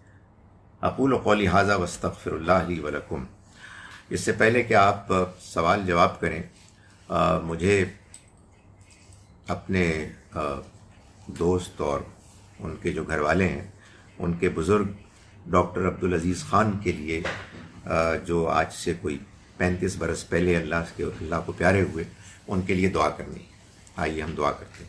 اقول قولی ھذا واستغفر اللہ لی ولکم۔ اس سے پہلے کہ آپ سوال جواب کریں، مجھے اپنے دوست اور ان کے جو گھر والے ہیں ان کے بزرگ ڈاکٹر عبدالعزیز خان کے لیے جو آج سے کوئی 35 برس پہلے اللہ کو پیارے ہوئے، ان کے لیے دعا کرنی۔ آئیے ہم دعا کرتے ہیں۔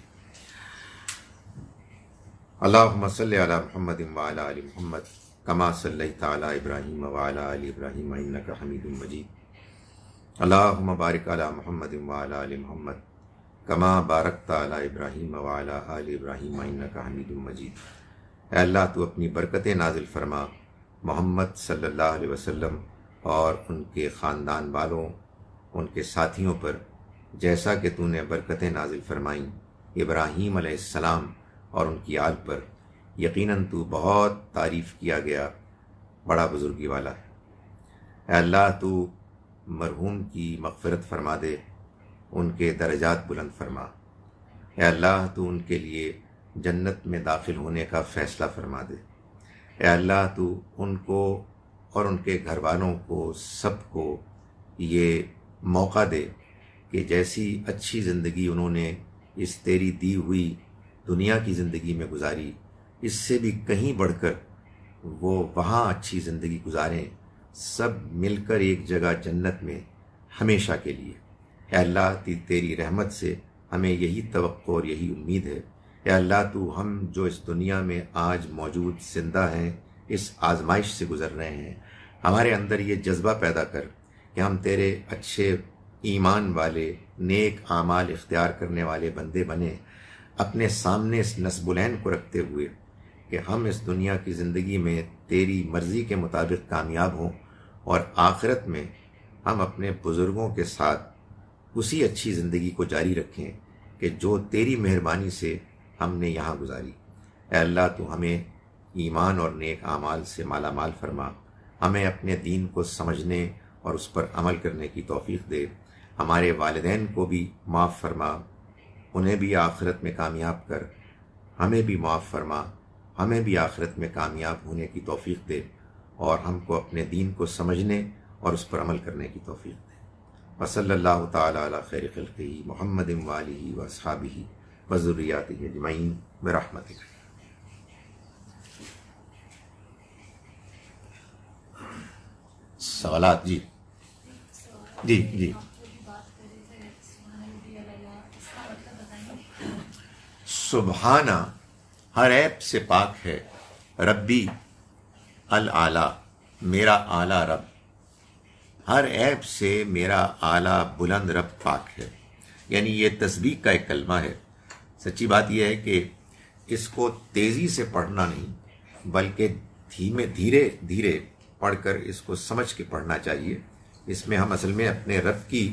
اللہم صلی علی محمد وعلی آل محمد کما صلیت علی ابراہیم وعلی آل ابراہیم انک حمید مجید۔ اللہم بارک علی محمد وعلی آل محمد کما بارکت علی ابراہیم وعلی آل ابراہیم انک حمید مجید۔ اے اللہ تو اپنی برکتیں نازل فرما محمد صلی اللہ علیہ وسلم اور ان کے خاندان والوں، ان کے ساتھیوں پر، جیسا کہ تو نے برکتیں نازل فرمائیں ابراہیم علیہ السلام اور ان کی آل پر۔ یقیناً تو بہت تعریف کیا گیا بڑا بزرگی والا ہے۔ اے اللہ تو مرحوم کی مغفرت فرما دے، ان کے درجات بلند فرما۔ اے اللہ تو ان کے لیے جنت میں داخل ہونے کا فیصلہ فرما دے۔ اے اللہ تو ان کو اور ان کے گھر والوں کو سب کو یہ موقع دے کہ جیسی اچھی زندگی انہوں نے اس تیری دی ہوئی دنیا کی زندگی میں گزاری، اس سے بھی کہیں بڑھ کر وہ وہاں اچھی زندگی گزاریں، سب مل کر ایک جگہ جنت میں ہمیشہ کے لیے۔ اے اللہ تیری رحمت سے ہمیں یہی توقع اور یہی امید ہے۔ اے اللہ تو ہم جو اس دنیا میں آج موجود زندہ ہیں، اس آزمائش سے گزر رہے ہیں، ہمارے اندر یہ جذبہ پیدا کر کہ ہم تیرے اچھے ایمان والے نیک اعمال اختیار کرنے والے بندے بنے، اپنے سامنے اس نصب العین کو رکھتے ہوئے کہ ہم اس دنیا کی زندگی میں تیری مرضی کے مطابق کامیاب ہوں اور آخرت میں ہم اپنے بزرگوں کے ساتھ اسی اچھی زندگی کو جاری رکھیں کہ جو تیری مہربانی سے ہم نے یہاں گزاری۔ اے اللہ تو ہمیں ایمان اور نیک اعمال سے مالا مال فرما، ہمیں اپنے دین کو سمجھنے اور اس پر عمل کرنے کی توفیق دے. ہمارے والدین کو بھی معاف فرما، انہیں بھی آخرت میں کامیاب کر. ہمیں بھی معاف فرما، ہمیں بھی آخرت میں کامیاب ہونے کی توفیق دے، اور ہم کو اپنے دین کو سمجھنے اور اس پر عمل کرنے کی توفیق دے. وصلی اللہ تعالی علی خیر خلقہ محمد وآلہ واصحابہ وذریاتہ اجمعین برحمتک. سوالات؟ جی جی جی. سبحانہ ہر عیب سے پاک ہے، ربی العلیٰ میرا اعلیٰ رب. ہر عیب سے میرا اعلیٰ بلند رب پاک ہے. یعنی یہ تسبیح کا ایک کلمہ ہے. سچی بات یہ ہے کہ اس کو تیزی سے پڑھنا نہیں، بلکہ دھیرے دھیرے پڑھ کر اس کو سمجھ کے پڑھنا چاہیے. اس میں ہم اصل میں اپنے رب کی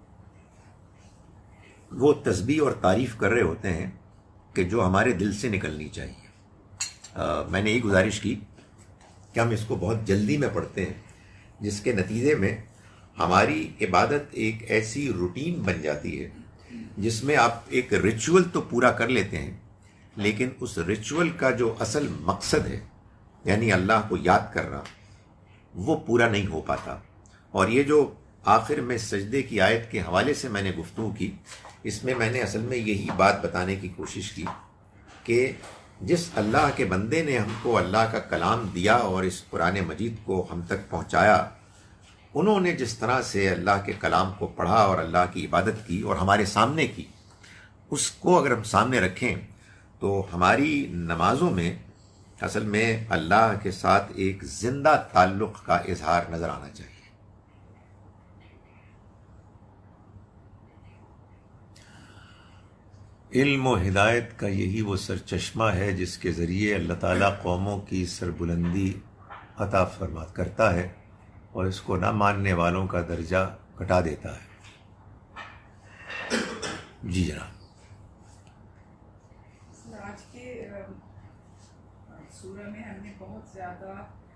وہ تسبیح اور تعریف کر رہے ہوتے ہیں کہ جو ہمارے دل سے نکلنی چاہیے. میں نے یہ گزارش کی کہ ہم اس کو بہت جلدی میں پڑھتے ہیں، جس کے نتیجے میں ہماری عبادت ایک ایسی روٹین بن جاتی ہے جس میں آپ ایک ریچول تو پورا کر لیتے ہیں، لیکن اس ریچول کا جو اصل مقصد ہے، یعنی اللہ کو یاد کرنا، وہ پورا نہیں ہو پاتا. اور یہ جو آخر میں سجدے کی آیت کے حوالے سے میں نے گفتگو کی، اس میں میں نے اصل میں یہی بات بتانے کی کوشش کی کہ جس اللہ کے بندے نے ہم کو اللہ کا کلام دیا اور اس قرآن مجید کو ہم تک پہنچایا، انہوں نے جس طرح سے اللہ کے کلام کو پڑھا اور اللہ کی عبادت کی اور ہمارے سامنے کی، اس کو اگر ہم سامنے رکھیں تو ہماری نمازوں میں اصل میں اللہ کے ساتھ ایک زندہ تعلق کا اظہار نظر آنا چاہیے. علم و ہدایت کا یہی وہ سرچشمہ ہے جس کے ذریعے اللہ تعالیٰ قوموں کی سربلندی عطا فرما کرتا ہے اور اس کو نہ ماننے والوں کا درجہ گھٹا دیتا ہے. جی جناب. آج کے سورہ میں ہم نے بہت زیادہ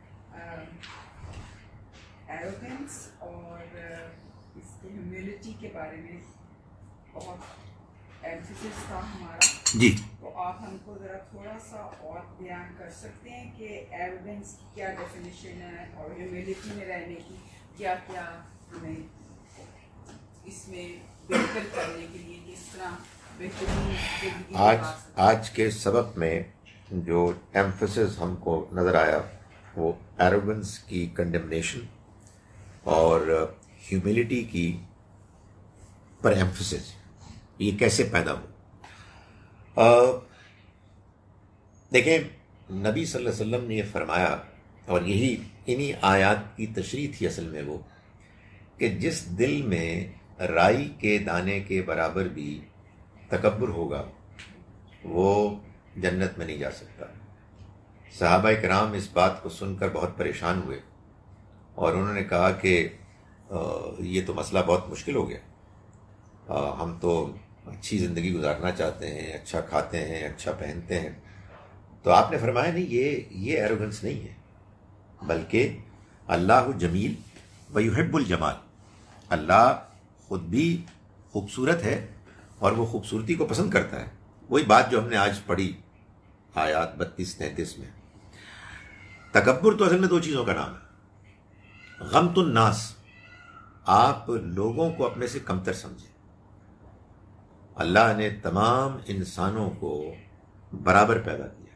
ایروگنس اور اس کی ہیوملٹی کے بارے میں بہت ایمفیسس تھا ہمارا. جی. تو آپ ہم کو ذرا تھوڑا سا اور بیان کر سکتے ہیں کہ ایروگنس کی کیا ڈیفینیشن ہے اور ہیوملٹی میں رہنے کی کیا کیا ہمیں اس میں بہتر کرنے کے لیے کس طرح بہترین زندگی. آج کے سبق میں جو ایمفیسس ہم کو نظر آیا وہ ایروگنس کی کنڈمنیشن اور ہیوملٹی کی پر ایمفیسس. یہ کیسے پیدا ہو؟ دیکھیں، نبی صلی اللہ علیہ وسلم نے یہ فرمایا، اور یہی انہی آیات کی تشریح تھی اصل میں، وہ کہ جس دل میں رائی کے دانے کے برابر بھی تکبر ہوگا وہ جنت میں نہیں جا سکتا. صحابہ کرام اس بات کو سن کر بہت پریشان ہوئے اور انہوں نے کہا کہ یہ تو مسئلہ بہت مشکل ہو گیا. ہم تو اچھی زندگی گزارنا چاہتے ہیں، اچھا کھاتے ہیں، اچھا پہنتے ہیں. تو آپ نے فرمایا نہیں، یہ ایروگنس نہیں ہے، بلکہ اللہ جمیل ویحب الجمال. اللہ خود بھی خوبصورت ہے اور وہ خوبصورتی کو پسند کرتا ہے. وہی بات جو ہم نے آج پڑھی آیات 32-33 میں. تکبر تو اصل میں دو چیزوں کا نام ہے. غمت الناس، آپ لوگوں کو اپنے سے کمتر سمجھیں. اللہ نے تمام انسانوں کو برابر پیدا کیا.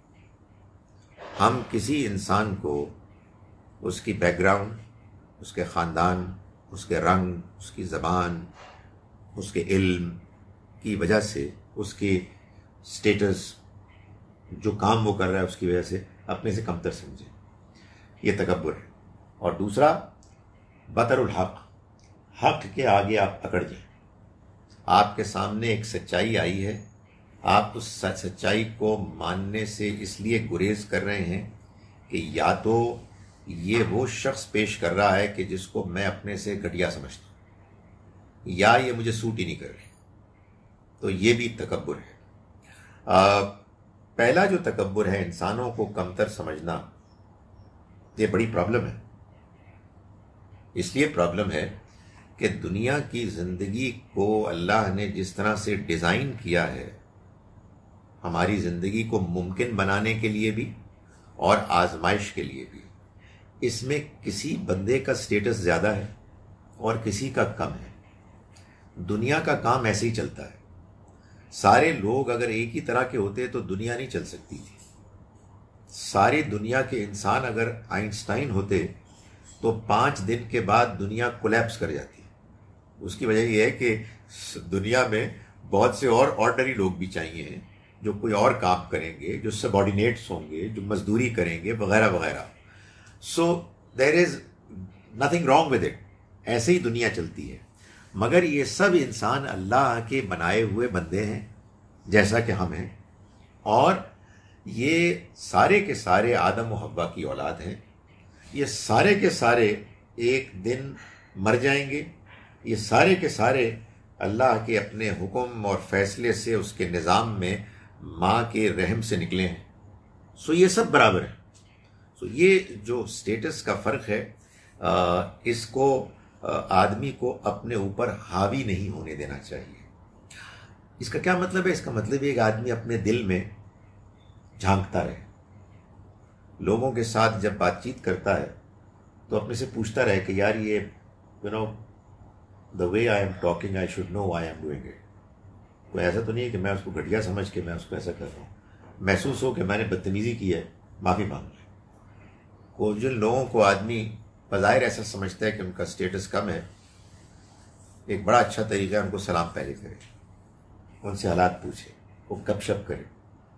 ہم کسی انسان کو اس کی بیک گراؤنڈ، اس کے خاندان، اس کے رنگ، اس کی زبان، اس کے علم کی وجہ سے، اس کی سٹیٹس، جو کام وہ کر رہا ہے اس کی وجہ سے اپنے سے کمتر سمجھیں. یہ تکبر ہے. اور دوسرا بطر الحق، حق کے آگے آپ اکڑ جائیں. آپ کے سامنے ایک سچائی آئی ہے، آپ اس سچائی کو ماننے سے اس لیے گریز کر رہے ہیں کہ یا تو یہ وہ شخص پیش کر رہا ہے کہ جس کو میں اپنے سے گھٹیا سمجھتا ہوں، یا یہ مجھے سوٹ ہی نہیں کر رہی. تو یہ بھی تکبر ہے. پہلا جو تکبر ہے انسانوں کو کمتر سمجھنا، یہ بڑی پرابلم ہے. اس لیے پرابلم ہے کہ دنیا کی زندگی کو اللہ نے جس طرح سے ڈیزائن کیا ہے، ہماری زندگی کو ممکن بنانے کے لیے بھی اور آزمائش کے لیے بھی، اس میں کسی بندے کا سٹیٹس زیادہ ہے اور کسی کا کم ہے۔ دنیا کا کام ایسے ہی چلتا ہے۔ سارے لوگ اگر ایک ہی طرح کے ہوتے تو دنیا نہیں چل سکتی تھی۔ ساری دنیا کے انسان اگر آئنسٹائن ہوتے تو 5 دن کے بعد دنیا کولیپس کر جاتی۔ اس کی وجہ یہ ہے کہ دنیا میں بہت سے اور آرڈنری لوگ بھی چاہیے جو کوئی اور کام کریں گے، جو سبارڈینیٹس ہوں گے، جو مزدوری کریں گے وغیرہ وغیرہ۔ So there is nothing wrong with it, ایسے ہی دنیا چلتی ہے۔ مگر یہ سب انسان اللہ کے بنائے ہوئے بندے ہیں جیسا کہ ہم ہیں، اور یہ سارے کے سارے آدم و حوا کی اولاد ہیں۔ یہ سارے کے سارے ایک دن مر جائیں گے۔ یہ سارے کے سارے اللہ کے اپنے حکم اور فیصلے سے، اس کے نظام میں ماں کے رحم سے نکلے ہیں۔ سو یہ سب برابر ہیں۔ سو یہ جو سٹیٹس کا فرق ہے، اس کو آدمی کو اپنے اوپر حاوی نہیں ہونے دینا چاہیے۔ اس کا کیا مطلب ہے؟ اس کا مطلب یہ کہ آدمی اپنے دل میں جھانکتا رہے، لوگوں کے ساتھ جب بات چیت کرتا ہے تو اپنے سے پوچھتا رہے کہ یار یہ the way I am talking, I should know why I am doing it. کوئی ایسا تو نہیں ہے کہ میں اس کو گھٹیا سمجھ کے میں اس کو ایسا کر رہا ہوں۔ محسوس ہو کہ میں نے بدتمیزی کی ہے، معافی مانگ لیں۔ کو جن لوگوں کو آدمی بظاہر ایسا سمجھتا ہے کہ ان کا سٹیٹس کم ہے، ایک بڑا اچھا طریقہ ہے ان کو سلام پہلے کرے، ان سے حالات پوچھے، وہ گپ شپ کرے۔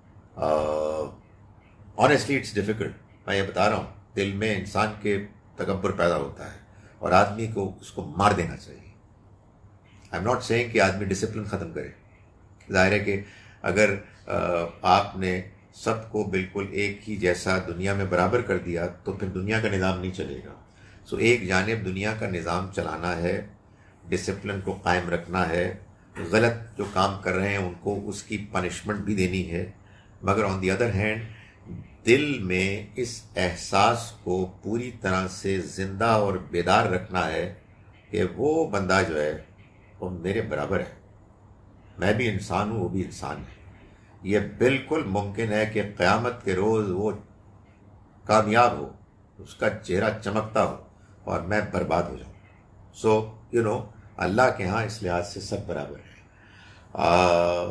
آنیسٹلی اٹس ڈیفیکلٹ، میں یہ بتا رہا ہوں، دل میں انسان کے تکبر پیدا ہوتا ہے اور آدمی کو اس کو مار دینا چاہیے۔ آئی ایم ناٹ سیئنگ کہ آدمی ڈسپلن ختم کرے۔ ظاہر ہے کہ اگر آپ نے سب کو بالکل ایک ہی جیسا دنیا میں برابر کر دیا تو پھر دنیا کا نظام نہیں چلے گا۔ سو ایک جانب دنیا کا نظام چلانا ہے، ڈسپلن کو قائم رکھنا ہے، غلط جو کام کر رہے ہیں ان کو اس کی پنشمنٹ بھی دینی ہے، مگر آن دی ادر ہینڈ دل میں اس احساس کو پوری طرح سے زندہ اور بیدار رکھنا ہے کہ وہ بندہ جو ہے وہ میرے برابر ہے، میں بھی انسان ہوں، وہ بھی انسان ہے۔ یہ بالکل ممکن ہے کہ قیامت کے روز وہ کامیاب ہو، اس کا چہرہ چمکتا ہو اور میں برباد ہو جاؤں۔ سو اللہ کے ہاں اس لحاظ سے سب برابر ہے۔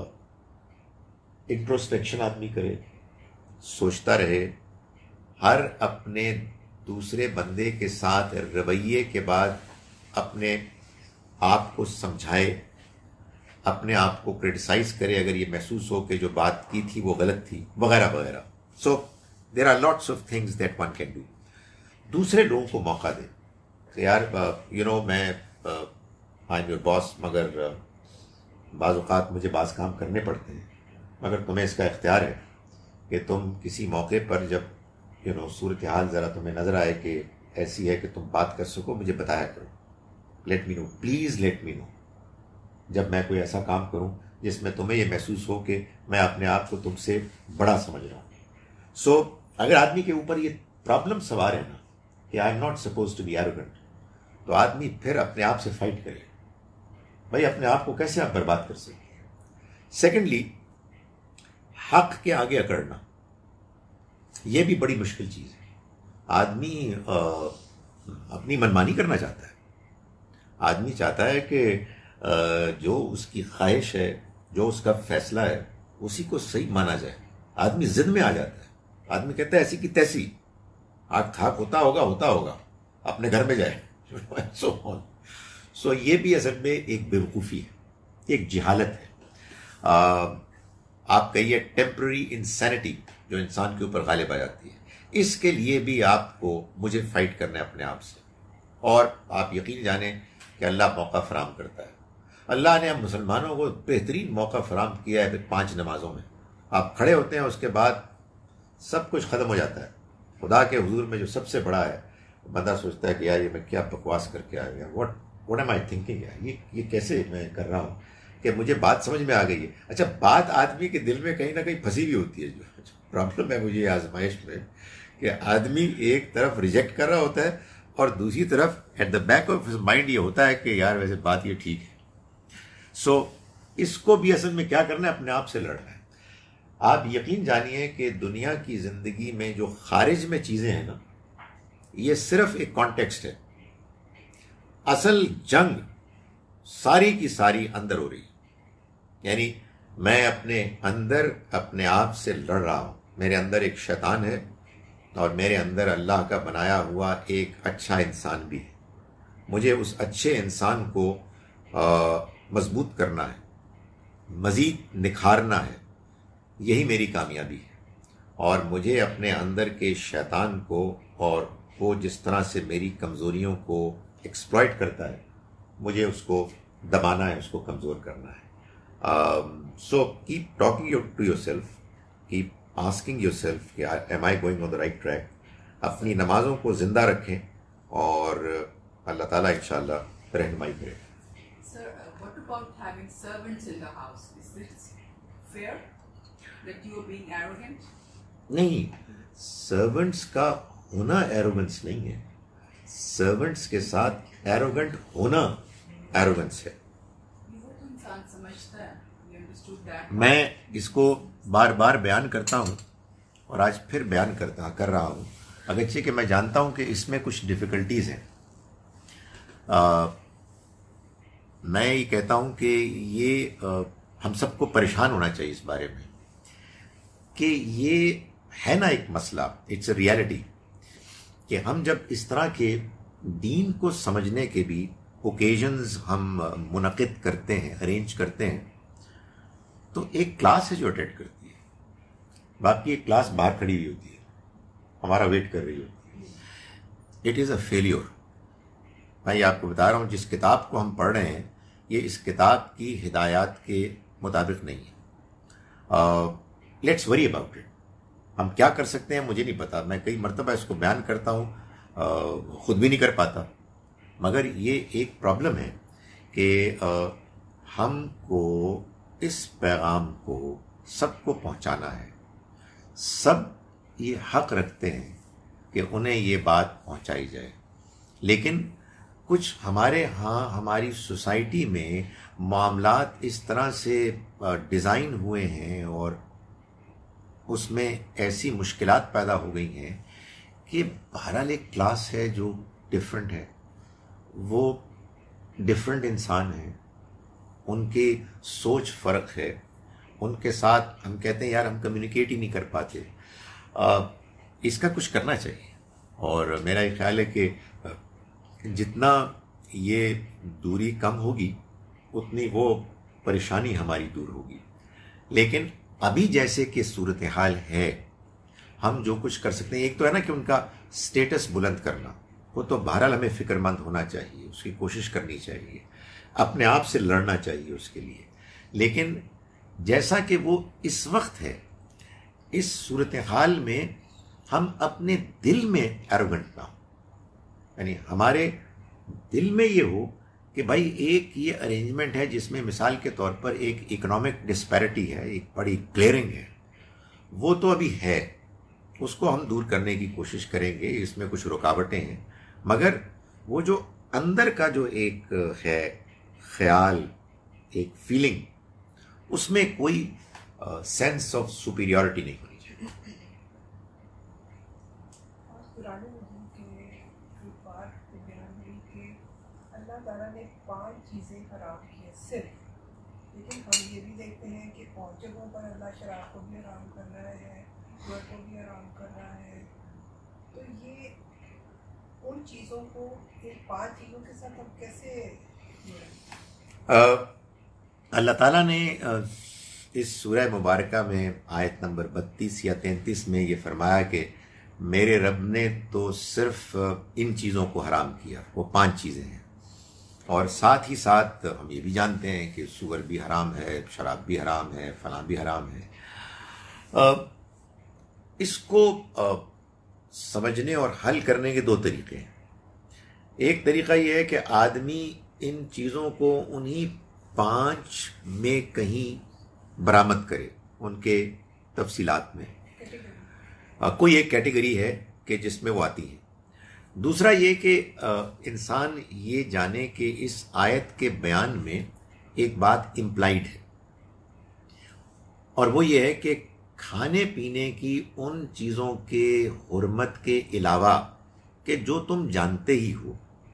انٹروسپیکشن آدمی کرے، سوچتا رہے، ہر اپنے دوسرے بندے کے ساتھ رویے کے بعد اپنے آپ کو سمجھائے، اپنے آپ کو کرٹیسائز کرے اگر یہ محسوس ہو کہ جو بات کی تھی وہ غلط تھی وغیرہ وغیرہ۔ So there are lots of things that one can do. دوسرے لوگوں کو موقع دے کہ یار میں آئی ایم یور باس، مگر بعض اوقات مجھے بعض کام کرنے پڑتے ہیں، مگر تمہیں اس کا اختیار ہے کہ تم کسی موقع پر جب صورتحال ذرا تمہیں نظر آئے کہ ایسی ہے کہ تم بات کر سکو، مجھے بتایا کرو، let me know, please let me know, جب میں کوئی ایسا کام کروں جس میں تمہیں یہ محسوس ہو کہ میں اپنے آپ کو تم سے بڑا سمجھ رہا ہوں۔ سو اگر آدمی کے اوپر یہ پرابلم سوار ہے نا کہ I am not suppose to be arrogant, تو آدمی پھر اپنے آپ سے فائٹ کرے۔ بھائی اپنے آپ کو کیسے آپ برباد کر سکتے ہیں؟ سیکنڈلی، حق کے آگے اکڑنا، یہ بھی بڑی مشکل چیز ہے۔ آدمی اپنی منمانی کرنا چاہتا ہے، آدمی چاہتا ہے کہ جو اس کی خواہش ہے، جو اس کا فیصلہ ہے، اسی کو صحیح مانا جائے۔ آدمی ضد میں آ جاتا ہے، آدمی کہتا ہے ایسی کی تیسی، آگ تھاک ہوتا ہوگا، اپنے گھر میں جائے۔ سو یہ بھی اصل میں ایک بیوقوفی ہے، ایک جہالت ہے، آپ کہیے ٹیمپرری انسینٹی جو انسان کے اوپر غالب آ جاتی ہے۔ اس کے لیے بھی آپ کو مجھے فائٹ کرنا ہے اپنے آپ سے، اور آپ یقین جانیں کہ اللہ موقع فراہم کرتا ہے۔ اللہ نے ہم مسلمانوں کو بہترین موقع فراہم کیا ہے 5 نمازوں میں۔ آپ کھڑے ہوتے ہیں، اس کے بعد سب کچھ ختم ہو جاتا ہے۔ خدا کے حضور میں جو سب سے بڑا ہے، بندہ سوچتا ہے کہ یار یہ میں کیا بکواس کر کے آ گیا، واٹ ایم آئی تھنکنگ ہے، یہ کیسے میں کر رہا ہوں کہ مجھے بات سمجھ میں آ گئی ہے۔ اچھا، بات آدمی کے دل میں کہیں نہ کہیں پھنسی ہوئی ہوتی ہے۔ جو پرابلم ہے مجھے یہ آزمائش میں کہ آدمی ایک طرف ریجیکٹ کر رہا ہوتا ہے اور دوسری طرف at the back of mind یہ ہوتا ہے کہ یار ویسے بات یہ ٹھیک ہے. سو اس کو بھی اصل میں کیا کرنا ہے, اپنے آپ سے لڑنا ہے. آپ یقین جانیے کہ دنیا کی زندگی میں جو خارج میں چیزیں ہیں نا, یہ صرف ایک کانٹیکسٹ ہے. اصل جنگ ساری کی ساری اندر ہو رہی ہے. یعنی میں اپنے اندر اپنے آپ سے لڑ رہا ہوں. میرے اندر ایک شیطان ہے اور میرے اندر اللہ کا بنایا ہوا ایک اچھا انسان بھی ہے. مجھے اس اچھے انسان کو مضبوط کرنا ہے, مزید نکھارنا ہے. یہی میری کامیابی ہے. اور مجھے اپنے اندر کے شیطان کو, اور وہ جس طرح سے میری کمزوریوں کو ایکسپلائٹ کرتا ہے, مجھے اس کو دبانا ہے, اس کو کمزور کرنا ہے. So keep talking to yourself, keep asking yourself کہ am I going on the right track. اپنی نمازوں کو زندہ رکھیں اور اللہ تعالیٰ انشاءاللہ رہنمائی کرے. Sir, what about having servants in the house? Is this fair that you are being arrogant? نہیں, سرونٹس کا ہونا ایروگنس نہیں ہے. سرونٹس کے ساتھ ایروگنٹ ہونا ایروگنس ہے. یہ وہ تو انسان سمجھتا ہے. You understood that? میں اس کو بار بار بیان کرتا ہوں اور آج پھر بیان کر رہا ہوں, اگرچہ کہ میں جانتا ہوں کہ اس میں کچھ ڈیفیکلٹیز ہیں. میں یہ کہتا ہوں کہ یہ ہم سب کو پریشان ہونا چاہیے اس بارے میں کہ یہ ہے نا ایک مسئلہ, اٹس اے ریالٹی, کہ ہم جب اس طرح کے دین کو سمجھنے کے بھی اوکیزنز ہم منعقد کرتے ہیں, ارینج کرتے ہیں, تو ایک کلاس ہے جو اٹینڈ کرتی ہے, باقی ایک کلاس باہر کھڑی ہوئی ہوتی ہے, ہمارا ویٹ کر رہی ہوتی ہے. It is a failure. میں یہ آپ کو بتا رہا ہوں, جس کتاب کو ہم پڑھ رہے ہیں یہ اس کتاب کی ہدایات کے مطابق نہیں ہے. Let's worry about it. ہم کیا کر سکتے ہیں مجھے نہیں پتا. میں کئی مرتبہ اس کو بیان کرتا ہوں, خود بھی نہیں کر پاتا, مگر یہ ایک پرابلم ہے کہ ہم کو اس پیغام کو سب کو پہنچانا ہے. سب یہ حق رکھتے ہیں کہ انہیں یہ بات پہنچائی جائے, لیکن کچھ ہمارے ہاں ہماری سوسائٹی میں معاملات اس طرح سے ڈیزائن ہوئے ہیں اور اس میں ایسی مشکلات پیدا ہو گئی ہیں کہ بہرحال ایک کلاس ہے جو ڈفرینٹ ہے, وہ ڈفرینٹ انسان ہیں, ان کی سوچ فرق ہے, ان کے ساتھ ہم کہتے ہیں یار ہم کمیونیکیٹ ہی نہیں کر پاتے. اس کا کچھ کرنا چاہیے, اور میرا یہ خیال ہے کہ جتنا یہ دوری کم ہوگی اتنی وہ پریشانی ہماری دور ہوگی. لیکن ابھی جیسے کہ صورتحال ہے, ہم جو کچھ کر سکتے ہیں, ایک تو ہے نا کہ ان کا سٹیٹس بلند کرنا, وہ تو بہرحال ہمیں فکر مند ہونا چاہیے, اس کی کوشش کرنی چاہیے, اپنے آپ سے لڑنا چاہیے اس کے لیے. لیکن جیسا کہ وہ اس وقت ہے, اس صورتحال میں ہم اپنے دل میں ایروگنٹ نہ ہو, یعنی ہمارے دل میں یہ ہو کہ بھائی ایک یہ ارینجمنٹ ہے جس میں مثال کے طور پر ایک اکنامک ڈسپیرٹی ہے, ایک بڑی کلیئرنگ ہے, وہ تو ابھی ہے, اس کو ہم دور کرنے کی کوشش کریں گے. اس میں کچھ رکاوٹیں ہیں, مگر وہ جو اندر کا جو ایک ہے خیال, ایک فیلنگ, اس میں کوئی سینس آف سپیریورٹی نہیں ہونی چاہیے. اللہ تعالیٰ نے 5 چیزیں حرام کی ہیں صرف, لیکن ہم یہ بھی دیکھتے ہیں کہ 5 جگہوں پر اللہ شراب کو بھی حرام کر رہا ہے, جوا کو بھی حرام کر رہا ہے. تو یہ ان چیزوں کو ان 5 چیزوں کے ساتھ ہم کیسے جوڑیں؟ اللہ تعالیٰ نے اس سورہ مبارکہ میں آیت نمبر 32 یا 33 میں یہ فرمایا کہ میرے رب نے تو صرف ان چیزوں کو حرام کیا, وہ 5 چیزیں ہیں. اور ساتھ ہی ساتھ ہم یہ بھی جانتے ہیں کہ سور بھی حرام ہے, شراب بھی حرام ہے, فلاں بھی حرام ہے. اس کو سمجھنے اور حل کرنے کے 2 طریقے ہیں. ایک طریقہ یہ ہے کہ آدمی ان چیزوں کو انہی 5 میں کہیں برآمد کرے, ان کے تفصیلات میں کوئی ایک کیٹیگری ہے کہ جس میں وہ آتی ہیں. دوسرا یہ کہ انسان یہ جانے کہ اس آیت کے بیان میں ایک بات امپلائڈ ہے، اور وہ یہ ہے کہ کھانے پینے کی ان چیزوں کے حرمت کے علاوہ کہ جو تم جانتے ہی ہو،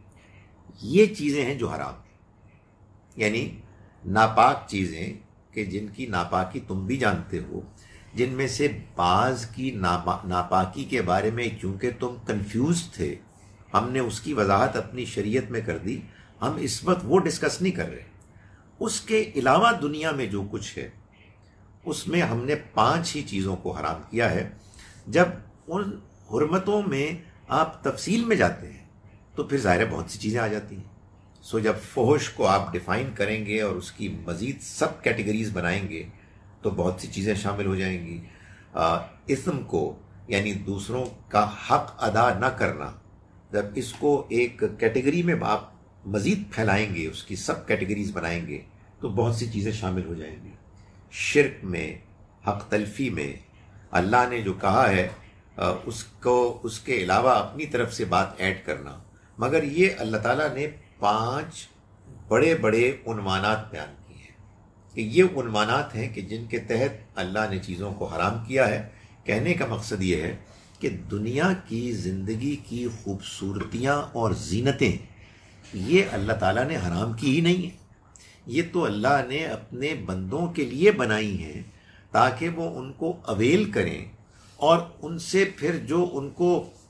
یہ چیزیں ہیں جو حرام ہیں، یعنی ناپاک چیزیں کہ جن کی ناپاکی تم بھی جانتے ہو، جن میں سے بعض کی ناپاکی کے بارے میں چونکہ تم کنفیوز تھے، ہم نے اس کی وضاحت اپنی شریعت میں کر دی، ہم اس وقت وہ ڈسکس نہیں کر رہے۔ اس کے علاوہ دنیا میں جو کچھ ہے اس میں ہم نے 5 ہی چیزوں کو حرام کیا ہے۔ جب ان حرمتوں میں آپ تفصیل میں جاتے ہیں تو پھر ظاہر بہت سی چیزیں آ جاتی ہیں۔ سو جب فحش کو آپ ڈیفائن کریں گے اور اس کی مزید سب کیٹیگریز بنائیں گے تو بہت سی چیزیں شامل ہو جائیں گی۔ اثم کو یعنی دوسروں کا حق ادا نہ کرنا، جب اس کو ایک کیٹیگری میں آپ مزید پھیلائیں گے، اس کی سب کیٹیگریز بنائیں گے تو بہت سی چیزیں شامل ہو جائیں گی۔ شرک میں، حق تلفی میں، اللہ نے جو کہا ہے اس کو اس کے علاوہ اپنی طرف سے بات ایڈ کرنا، مگر یہ اللہ تعالیٰ نے 5 بڑے بڑے عنوانات بیان کیے ہیں کہ یہ عنوانات ہیں کہ جن کے تحت اللہ نے چیزوں کو حرام کیا ہے۔ کہنے کا مقصد یہ ہے کہ دنیا کی زندگی کی خوبصورتیاں اور زینتیں یہ اللہ تعالیٰ نے حرام کی ہی نہیں ہیں، یہ تو اللہ نے اپنے بندوں کے لیے بنائی ہیں تاکہ وہ ان کو اویل کریں اور ان سے پھر جو ان کو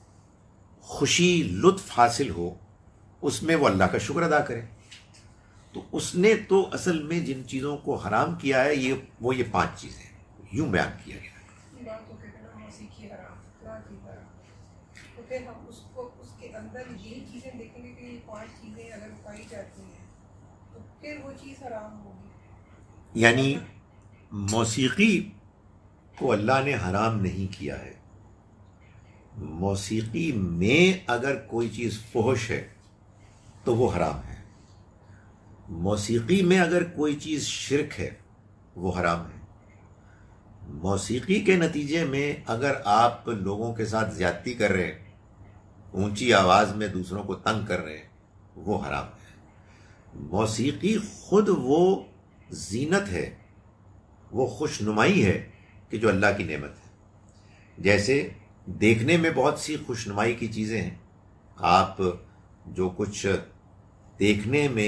خوشی لطف حاصل ہو اس میں وہ اللہ کا شکر ادا کریں۔ تو اس نے تو اصل میں جن چیزوں کو حرام کیا ہے وہ یہ 5 چیزیں یوں بیان کیا گیا۔ موسیقی حرام، قرآن حرام، تو پھر ہم اس کو اس کے اندر یہی چیزیں دیکھیں گے کہ یہ 5 چیزیں اگر پائی جاتی ہیں تو پھر وہ چیز حرام ہوگی۔ یعنی موسیقی کو اللہ نے حرام نہیں کیا ہے، موسیقی میں اگر کوئی چیز فحش ہے تو وہ حرام ہے، موسیقی میں اگر کوئی چیز شرک ہے وہ حرام ہے، موسیقی کے نتیجے میں اگر آپ لوگوں کے ساتھ زیادتی کر رہے ہیں، اونچی آواز میں دوسروں کو تنگ کر رہے ہیں، وہ حرام ہے۔ موسیقی خود وہ زینت ہے، وہ خوش نمائی ہے کہ جو اللہ کی نعمت ہے۔ جیسے دیکھنے میں بہت سی خوش نمائی کی چیزیں ہیں، آپ جو کچھ دیکھنے میں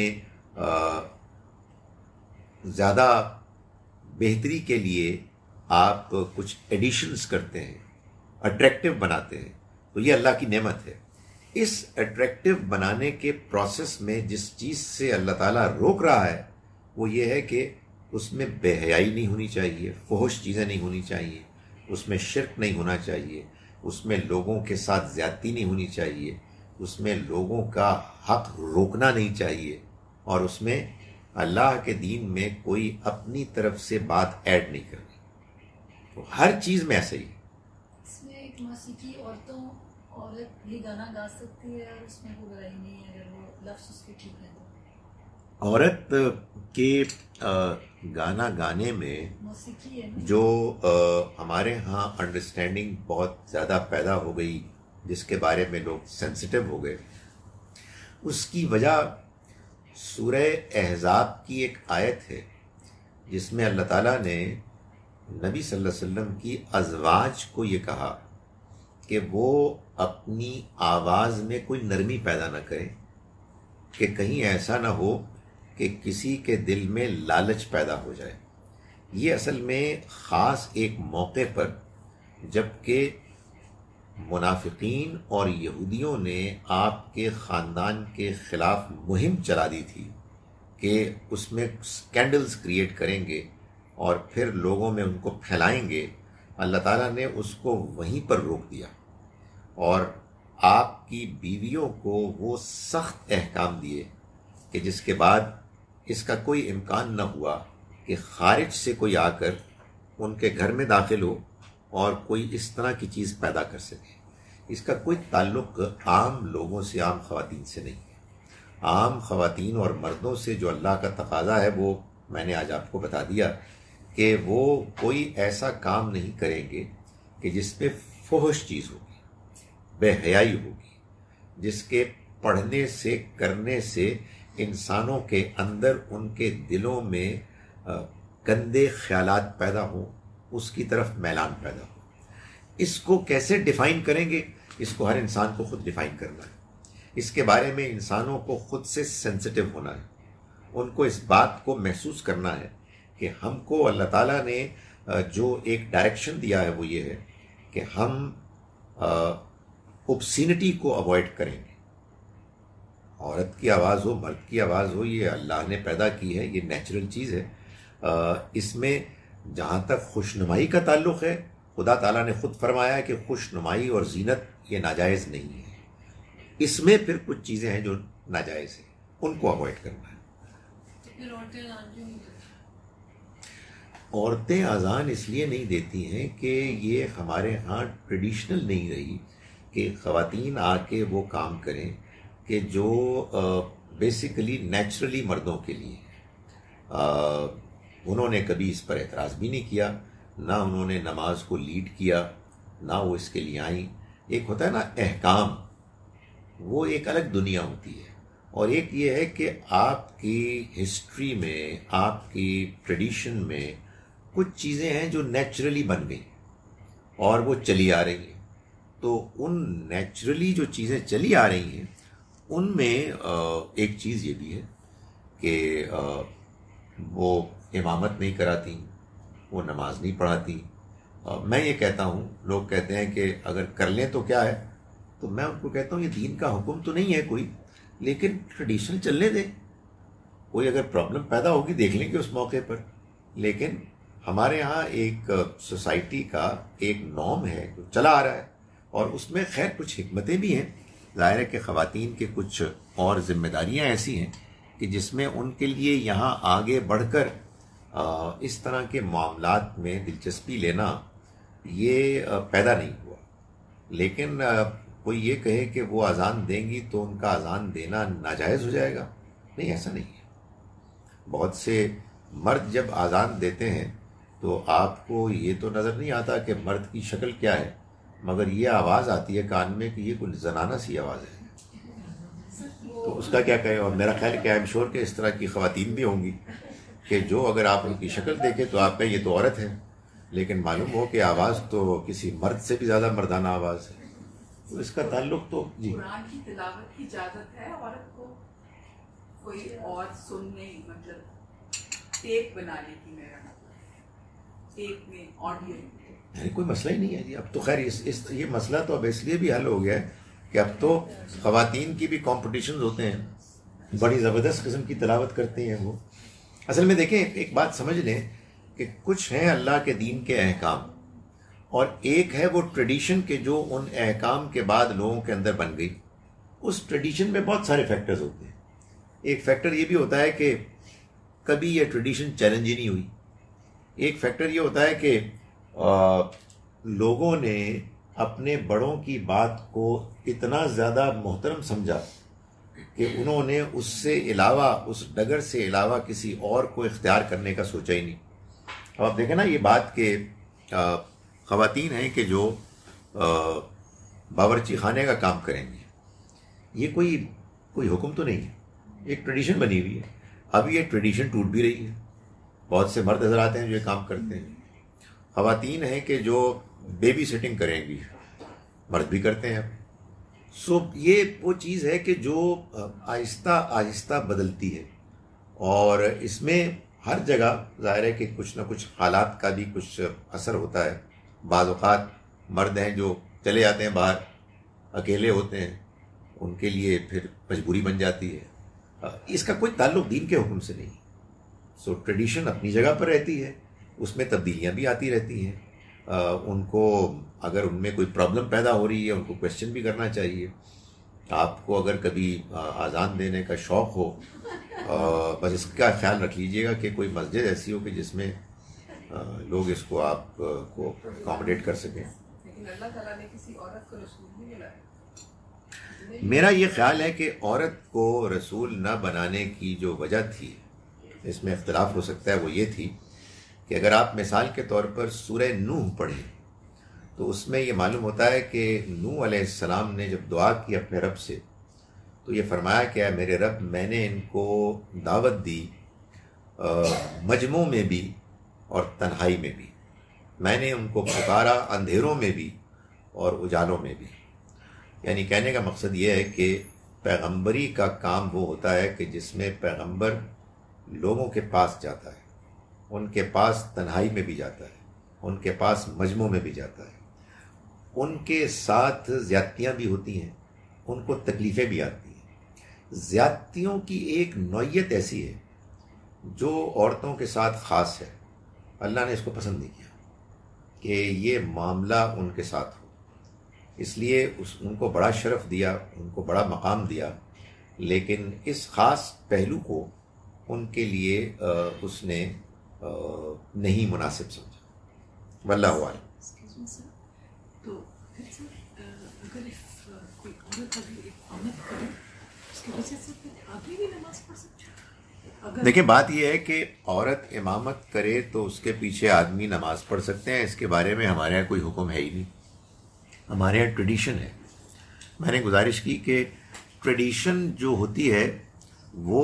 زیادہ بہتری کے لیے آپ کچھ ایڈیشنز کرتے ہیں، اٹریکٹیو بناتے ہیں، تو یہ اللہ کی نعمت ہے۔ اس اٹریکٹیو بنانے کے پروسیس میں جس چیز سے اللہ تعالیٰ روک رہا ہے وہ یہ ہے کہ اس میں بے حیائی نہیں ہونی چاہیے، فحش چیزیں نہیں ہونی چاہیے، اس میں شرک نہیں ہونا چاہیے، اس میں لوگوں کے ساتھ زیادتی نہیں ہونی چاہیے، اس میں لوگوں کا حق روکنا نہیں چاہیے، اور اس میں اللہ کے دین میں کوئی اپنی طرف سے بات ایڈ نہیں کرنی۔ تو ہر چیز میں ایسے ہی۔ اس میں ایک موسیقی عورت بھی گانا گا سکتی ہے اور اس میں کوئی برائی نہیں ہے اگر وہ لفظ اس کے ٹھیک ہے۔ عورت کے گانا گانے میں موسیقی ہے نا، جو ہمارے ہاں انڈرسٹینڈنگ بہت زیادہ پیدا ہو گئی، جس کے بارے میں لوگ سینسٹیو ہو گئے، اس کی وجہ سورہ احزاب کی ایک آیت ہے جس میں اللہ تعالیٰ نے نبی صلی اللہ علیہ وسلم کی ازواج کو یہ کہا کہ وہ اپنی آواز میں کوئی نرمی پیدا نہ کریں کہ کہیں ایسا نہ ہو کہ کسی کے دل میں لالچ پیدا ہو جائے۔ یہ اصل میں خاص ایک موقع پر جب کہ منافقین اور یہودیوں نے آپ کے خاندان کے خلاف مہم چلا دی تھی کہ اس میں سکینڈلز کریٹ کریں گے اور پھر لوگوں میں ان کو پھیلائیں گے، اللہ تعالیٰ نے اس کو وہیں پر روک دیا اور آپ کی بیویوں کو وہ سخت احکام دیے کہ جس کے بعد اس کا کوئی امکان نہ ہوا کہ خارج سے کوئی آ کر ان کے گھر میں داخل ہو اور کوئی اس طرح کی چیز پیدا کر سکے۔ اس کا کوئی تعلق عام لوگوں سے، عام خواتین سے نہیں ہے۔ عام خواتین اور مردوں سے جو اللہ کا تقاضا ہے وہ میں نے آج آپ کو بتا دیا کہ وہ کوئی ایسا کام نہیں کریں گے کہ جس پہ فحش چیز ہوگی، بے حیائی ہوگی، جس کے پڑھنے سے کرنے سے انسانوں کے اندر ان کے دلوں میں گندے خیالات پیدا ہوں، اس کی طرف میلان پیدا ہو. اس کو کیسے ڈیفائن کریں گے؟ اس کو ہر انسان کو خود ڈیفائن کرنا ہے. اس کے بارے میں انسانوں کو خود سے سینسٹیو ہونا ہے. ان کو اس بات کو محسوس کرنا ہے کہ ہم کو اللہ تعالیٰ نے جو ایک ڈائریکشن دیا ہے وہ یہ ہے کہ ہم اوبسینٹی کو اوائڈ کریں گے. عورت کی آواز ہو، مرد کی آواز ہو، یہ اللہ نے پیدا کی ہے، یہ نیچرل چیز ہے. اس میں جہاں تک خوشنمائی کا تعلق ہے، خدا تعالیٰ نے خود فرمایا کہ خوشنمائی اور زینت یہ ناجائز نہیں ہے. اس میں پھر کچھ چیزیں ہیں جو ناجائز ہیں، ان کو اوائڈ کرنا ہے. عورتیں اذان اس لیے نہیں دیتی ہیں کہ یہ ہمارے ہاں ٹریڈیشنل نہیں رہی کہ خواتین آ کے وہ کام کریں کہ جو بیسیکلی نیچرلی مردوں کے لیے. انہوں نے کبھی اس پر اعتراض بھی نہیں کیا، نہ انہوں نے نماز کو لیڈ کیا، نہ وہ اس کے لیے آئیں. ایک ہوتا ہے نا احکام، وہ ایک الگ دنیا ہوتی ہے، اور ایک یہ ہے کہ آپ کی ہسٹری میں، آپ کی ٹریڈیشن میں کچھ چیزیں ہیں جو نیچرلی بن گئی اور وہ چلی آ رہی ہیں. تو ان نیچرلی جو چیزیں چلی آ رہی ہیں ان میں ایک چیز یہ بھی ہے کہ وہ امامت نہیں کراتی، وہ نماز نہیں پڑھاتی. میں یہ کہتا ہوں، لوگ کہتے ہیں کہ اگر کر لیں تو کیا ہے، تو میں ان کو کہتا ہوں یہ دین کا حکم تو نہیں ہے کوئی، لیکن ٹریڈیشن چلنے دیں. کوئی اگر پرابلم پیدا ہوگی دیکھ لیں گے اس موقع پر. لیکن ہمارے ہاں ایک سوسائٹی کا ایک نارم ہے جو چلا آ رہا ہے، اور اس میں خیر کچھ حکمتیں بھی ہیں. ظاہر ہے کہ خواتین کے کچھ اور ذمہ داریاں ایسی ہیں کہ جس میں ان کے لیے یہاں آگے بڑھ کر اس طرح کے معاملات میں دلچسپی لینا یہ پیدا نہیں ہوا. لیکن کوئی یہ کہے کہ وہ اذان دیں گی تو ان کا اذان دینا ناجائز ہو جائے گا، نہیں، ایسا نہیں ہے. بہت سے مرد جب اذان دیتے ہیں تو آپ کو یہ تو نظر نہیں آتا کہ مرد کی شکل کیا ہے، مگر یہ آواز آتی ہے کان میں کہ یہ کوئی زنانہ سی آواز ہے، تو اس کا کیا کہیں. اور میرا خیال کہ I'm sure کہ اس طرح کی خواتین بھی ہوں گی کہ جو اگر آپ ان کی شکل دیکھیں تو آپ کہیں یہ تو عورت ہے، لیکن معلوم ہو کہ آواز تو کسی مرد سے بھی زیادہ مردانہ آواز ہے. تو اس کا تعلق تو جی قرآن کی تلاوت کی اجازت ہے عورت کو کوئی اور سننے، مطلب ٹیپ بنانے کی، میرا مطلب ٹیپ میں آڈیو کوئی مسئلہ ہی نہیں ہے جی. اب تو خیر یہ مسئلہ تو اب اس لیے بھی حل ہو گیا ہے کہ اب تو خواتین کی بھی کمپٹیشنز ہوتے ہیں، بڑی زبردست قسم کی تلاوت کرتے ہیں وہ. اصل میں دیکھیں ایک بات سمجھ لیں کہ کچھ ہیں اللہ کے دین کے احکام، اور ایک ہے وہ ٹریڈیشن کے جو ان احکام کے بعد لوگوں کے اندر بن گئی. اس ٹریڈیشن میں بہت سارے فیکٹرز ہوتے ہیں. ایک فیکٹر یہ بھی ہوتا ہے کہ کبھی یہ ٹریڈیشن چیلنج ہی نہیں ہوئی. ایک فیکٹر یہ ہوتا ہے کہ لوگوں نے اپنے بڑوں کی بات کو اتنا زیادہ محترم سمجھا کہ انہوں نے اس سے علاوہ، اس ڈگر سے علاوہ کسی اور کو اختیار کرنے کا سوچا ہی نہیں. اب آپ دیکھیں نا یہ بات کہ خواتین ہیں کہ جو باورچی خانے کا کام کریں گے، یہ کوئی حکم تو نہیں ہے، ایک ٹریڈیشن بنی ہوئی ہے. اب یہ ٹریڈیشن ٹوٹ بھی رہی ہے. بہت سے مرد حضرات ہیں جو یہ کام کرتے ہیں. خواتین ہیں کہ جو بیبی سٹنگ کریں گی، مرد بھی کرتے ہیں. سو یہ وہ چیز ہے کہ جو آہستہ آہستہ بدلتی ہے، اور اس میں ہر جگہ ظاہر ہے کہ کچھ نہ کچھ حالات کا بھی کچھ اثر ہوتا ہے. بعض اوقات مرد ہیں جو چلے جاتے ہیں باہر، اکیلے ہوتے ہیں، ان کے لیے پھر مجبوری بن جاتی ہے. اس کا کوئی تعلق دین کے حکم سے نہیں. سو ٹریڈیشن اپنی جگہ پر رہتی ہے، اس میں تبدیلیاں بھی آتی رہتی ہیں. ان کو اگر ان میں کوئی پرابلم پیدا ہو رہی ہے ان کو کویشچن بھی کرنا چاہیے. آپ کو اگر کبھی اذان دینے کا شوق ہو، بس اس کا خیال رکھ لیجئے گا کہ کوئی مسجد ایسی ہو کہ جس میں لوگ اس کو آپ کو اکاموڈیٹ کر سکیں. لیکن اللہ تعالیٰ نے کسی عورت کو رسول نہیں بنایا. میرا یہ خیال ہے کہ عورت کو رسول نہ بنانے کی جو وجہ تھی، اس میں اختلاف ہو سکتا ہے، وہ یہ تھی کہ اگر آپ مثال کے طور پر سورہ نوح پڑھیں تو اس میں یہ معلوم ہوتا ہے کہ نوح علیہ السلام نے جب دعا کی اپنے رب سے تو یہ فرمایا کہ اے میرے رب میں نے ان کو دعوت دی مجموع میں بھی اور تنہائی میں بھی، میں نے ان کو پکارا اندھیروں میں بھی اور اجالوں میں بھی. یعنی کہنے کا مقصد یہ ہے کہ پیغمبری کا کام وہ ہوتا ہے کہ جس میں پیغمبر لوگوں کے پاس جاتا ہے، ان کے پاس تنہائی میں بھی جاتا ہے، ان کے پاس مجموع میں بھی جاتا ہے، ان کے ساتھ زیادتیاں بھی ہوتی ہیں، ان کو تکلیفیں بھی آتی ہیں. زیادتیوں کی ایک نوعیت ایسی ہے جو عورتوں کے ساتھ خاص ہے. اللہ نے اس کو پسند نہیں کیا کہ یہ معاملہ ان کے ساتھ ہو، اس لیے ان کو بڑا شرف دیا، ان کو بڑا مقام دیا، لیکن اس خاص پہلو کو ان کے لیے اس نے نہیں مناسب سمجھا. واللہ اعلم. تو پھر سر اگر کوئی عورت ابھی اقامت کرے اس کی وجہ سے پھر آدمی بھی نماز پڑھ سکتا ہے؟ دیکھیں بات یہ ہے کہ عورت امامت کرے تو اس کے پیچھے آدمی نماز پڑھ سکتے ہیں، اس کے بارے میں ہمارے یہاں کوئی حکم ہے ہی نہیں، ہمارے یہاں ٹریڈیشن ہے. میں نے گزارش کی کہ ٹریڈیشن جو ہوتی ہے وہ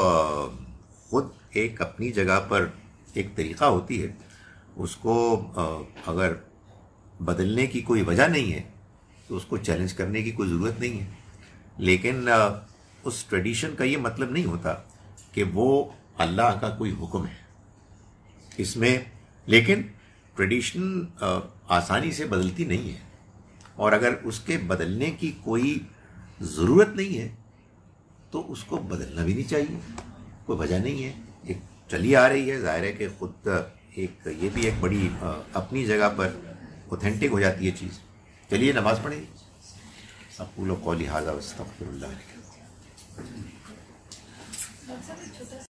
خود ایک اپنی جگہ پر ایک طریقہ ہوتی ہے، اس کو اگر بدلنے کی کوئی وجہ نہیں ہے تو اس کو چیلنج کرنے کی کوئی ضرورت نہیں ہے. لیکن اس ٹریڈیشن کا یہ مطلب نہیں ہوتا کہ وہ اللہ کا کوئی حکم ہے اس میں. لیکن ٹریڈیشن آسانی سے بدلتی نہیں ہے، اور اگر اس کے بدلنے کی کوئی ضرورت نہیں ہے تو اس کو بدلنا بھی نہیں چاہیے، کوئی وجہ نہیں ہے، ایک چلی آ رہی ہے. ظاہر ہے کہ خود ایک یہ بھی ایک بڑی اپنی جگہ پر اوتھینٹک ہو جاتی ہے چیز. چلیے نماز پڑھیں. اقول قولی ھذا واستغفر اللہ.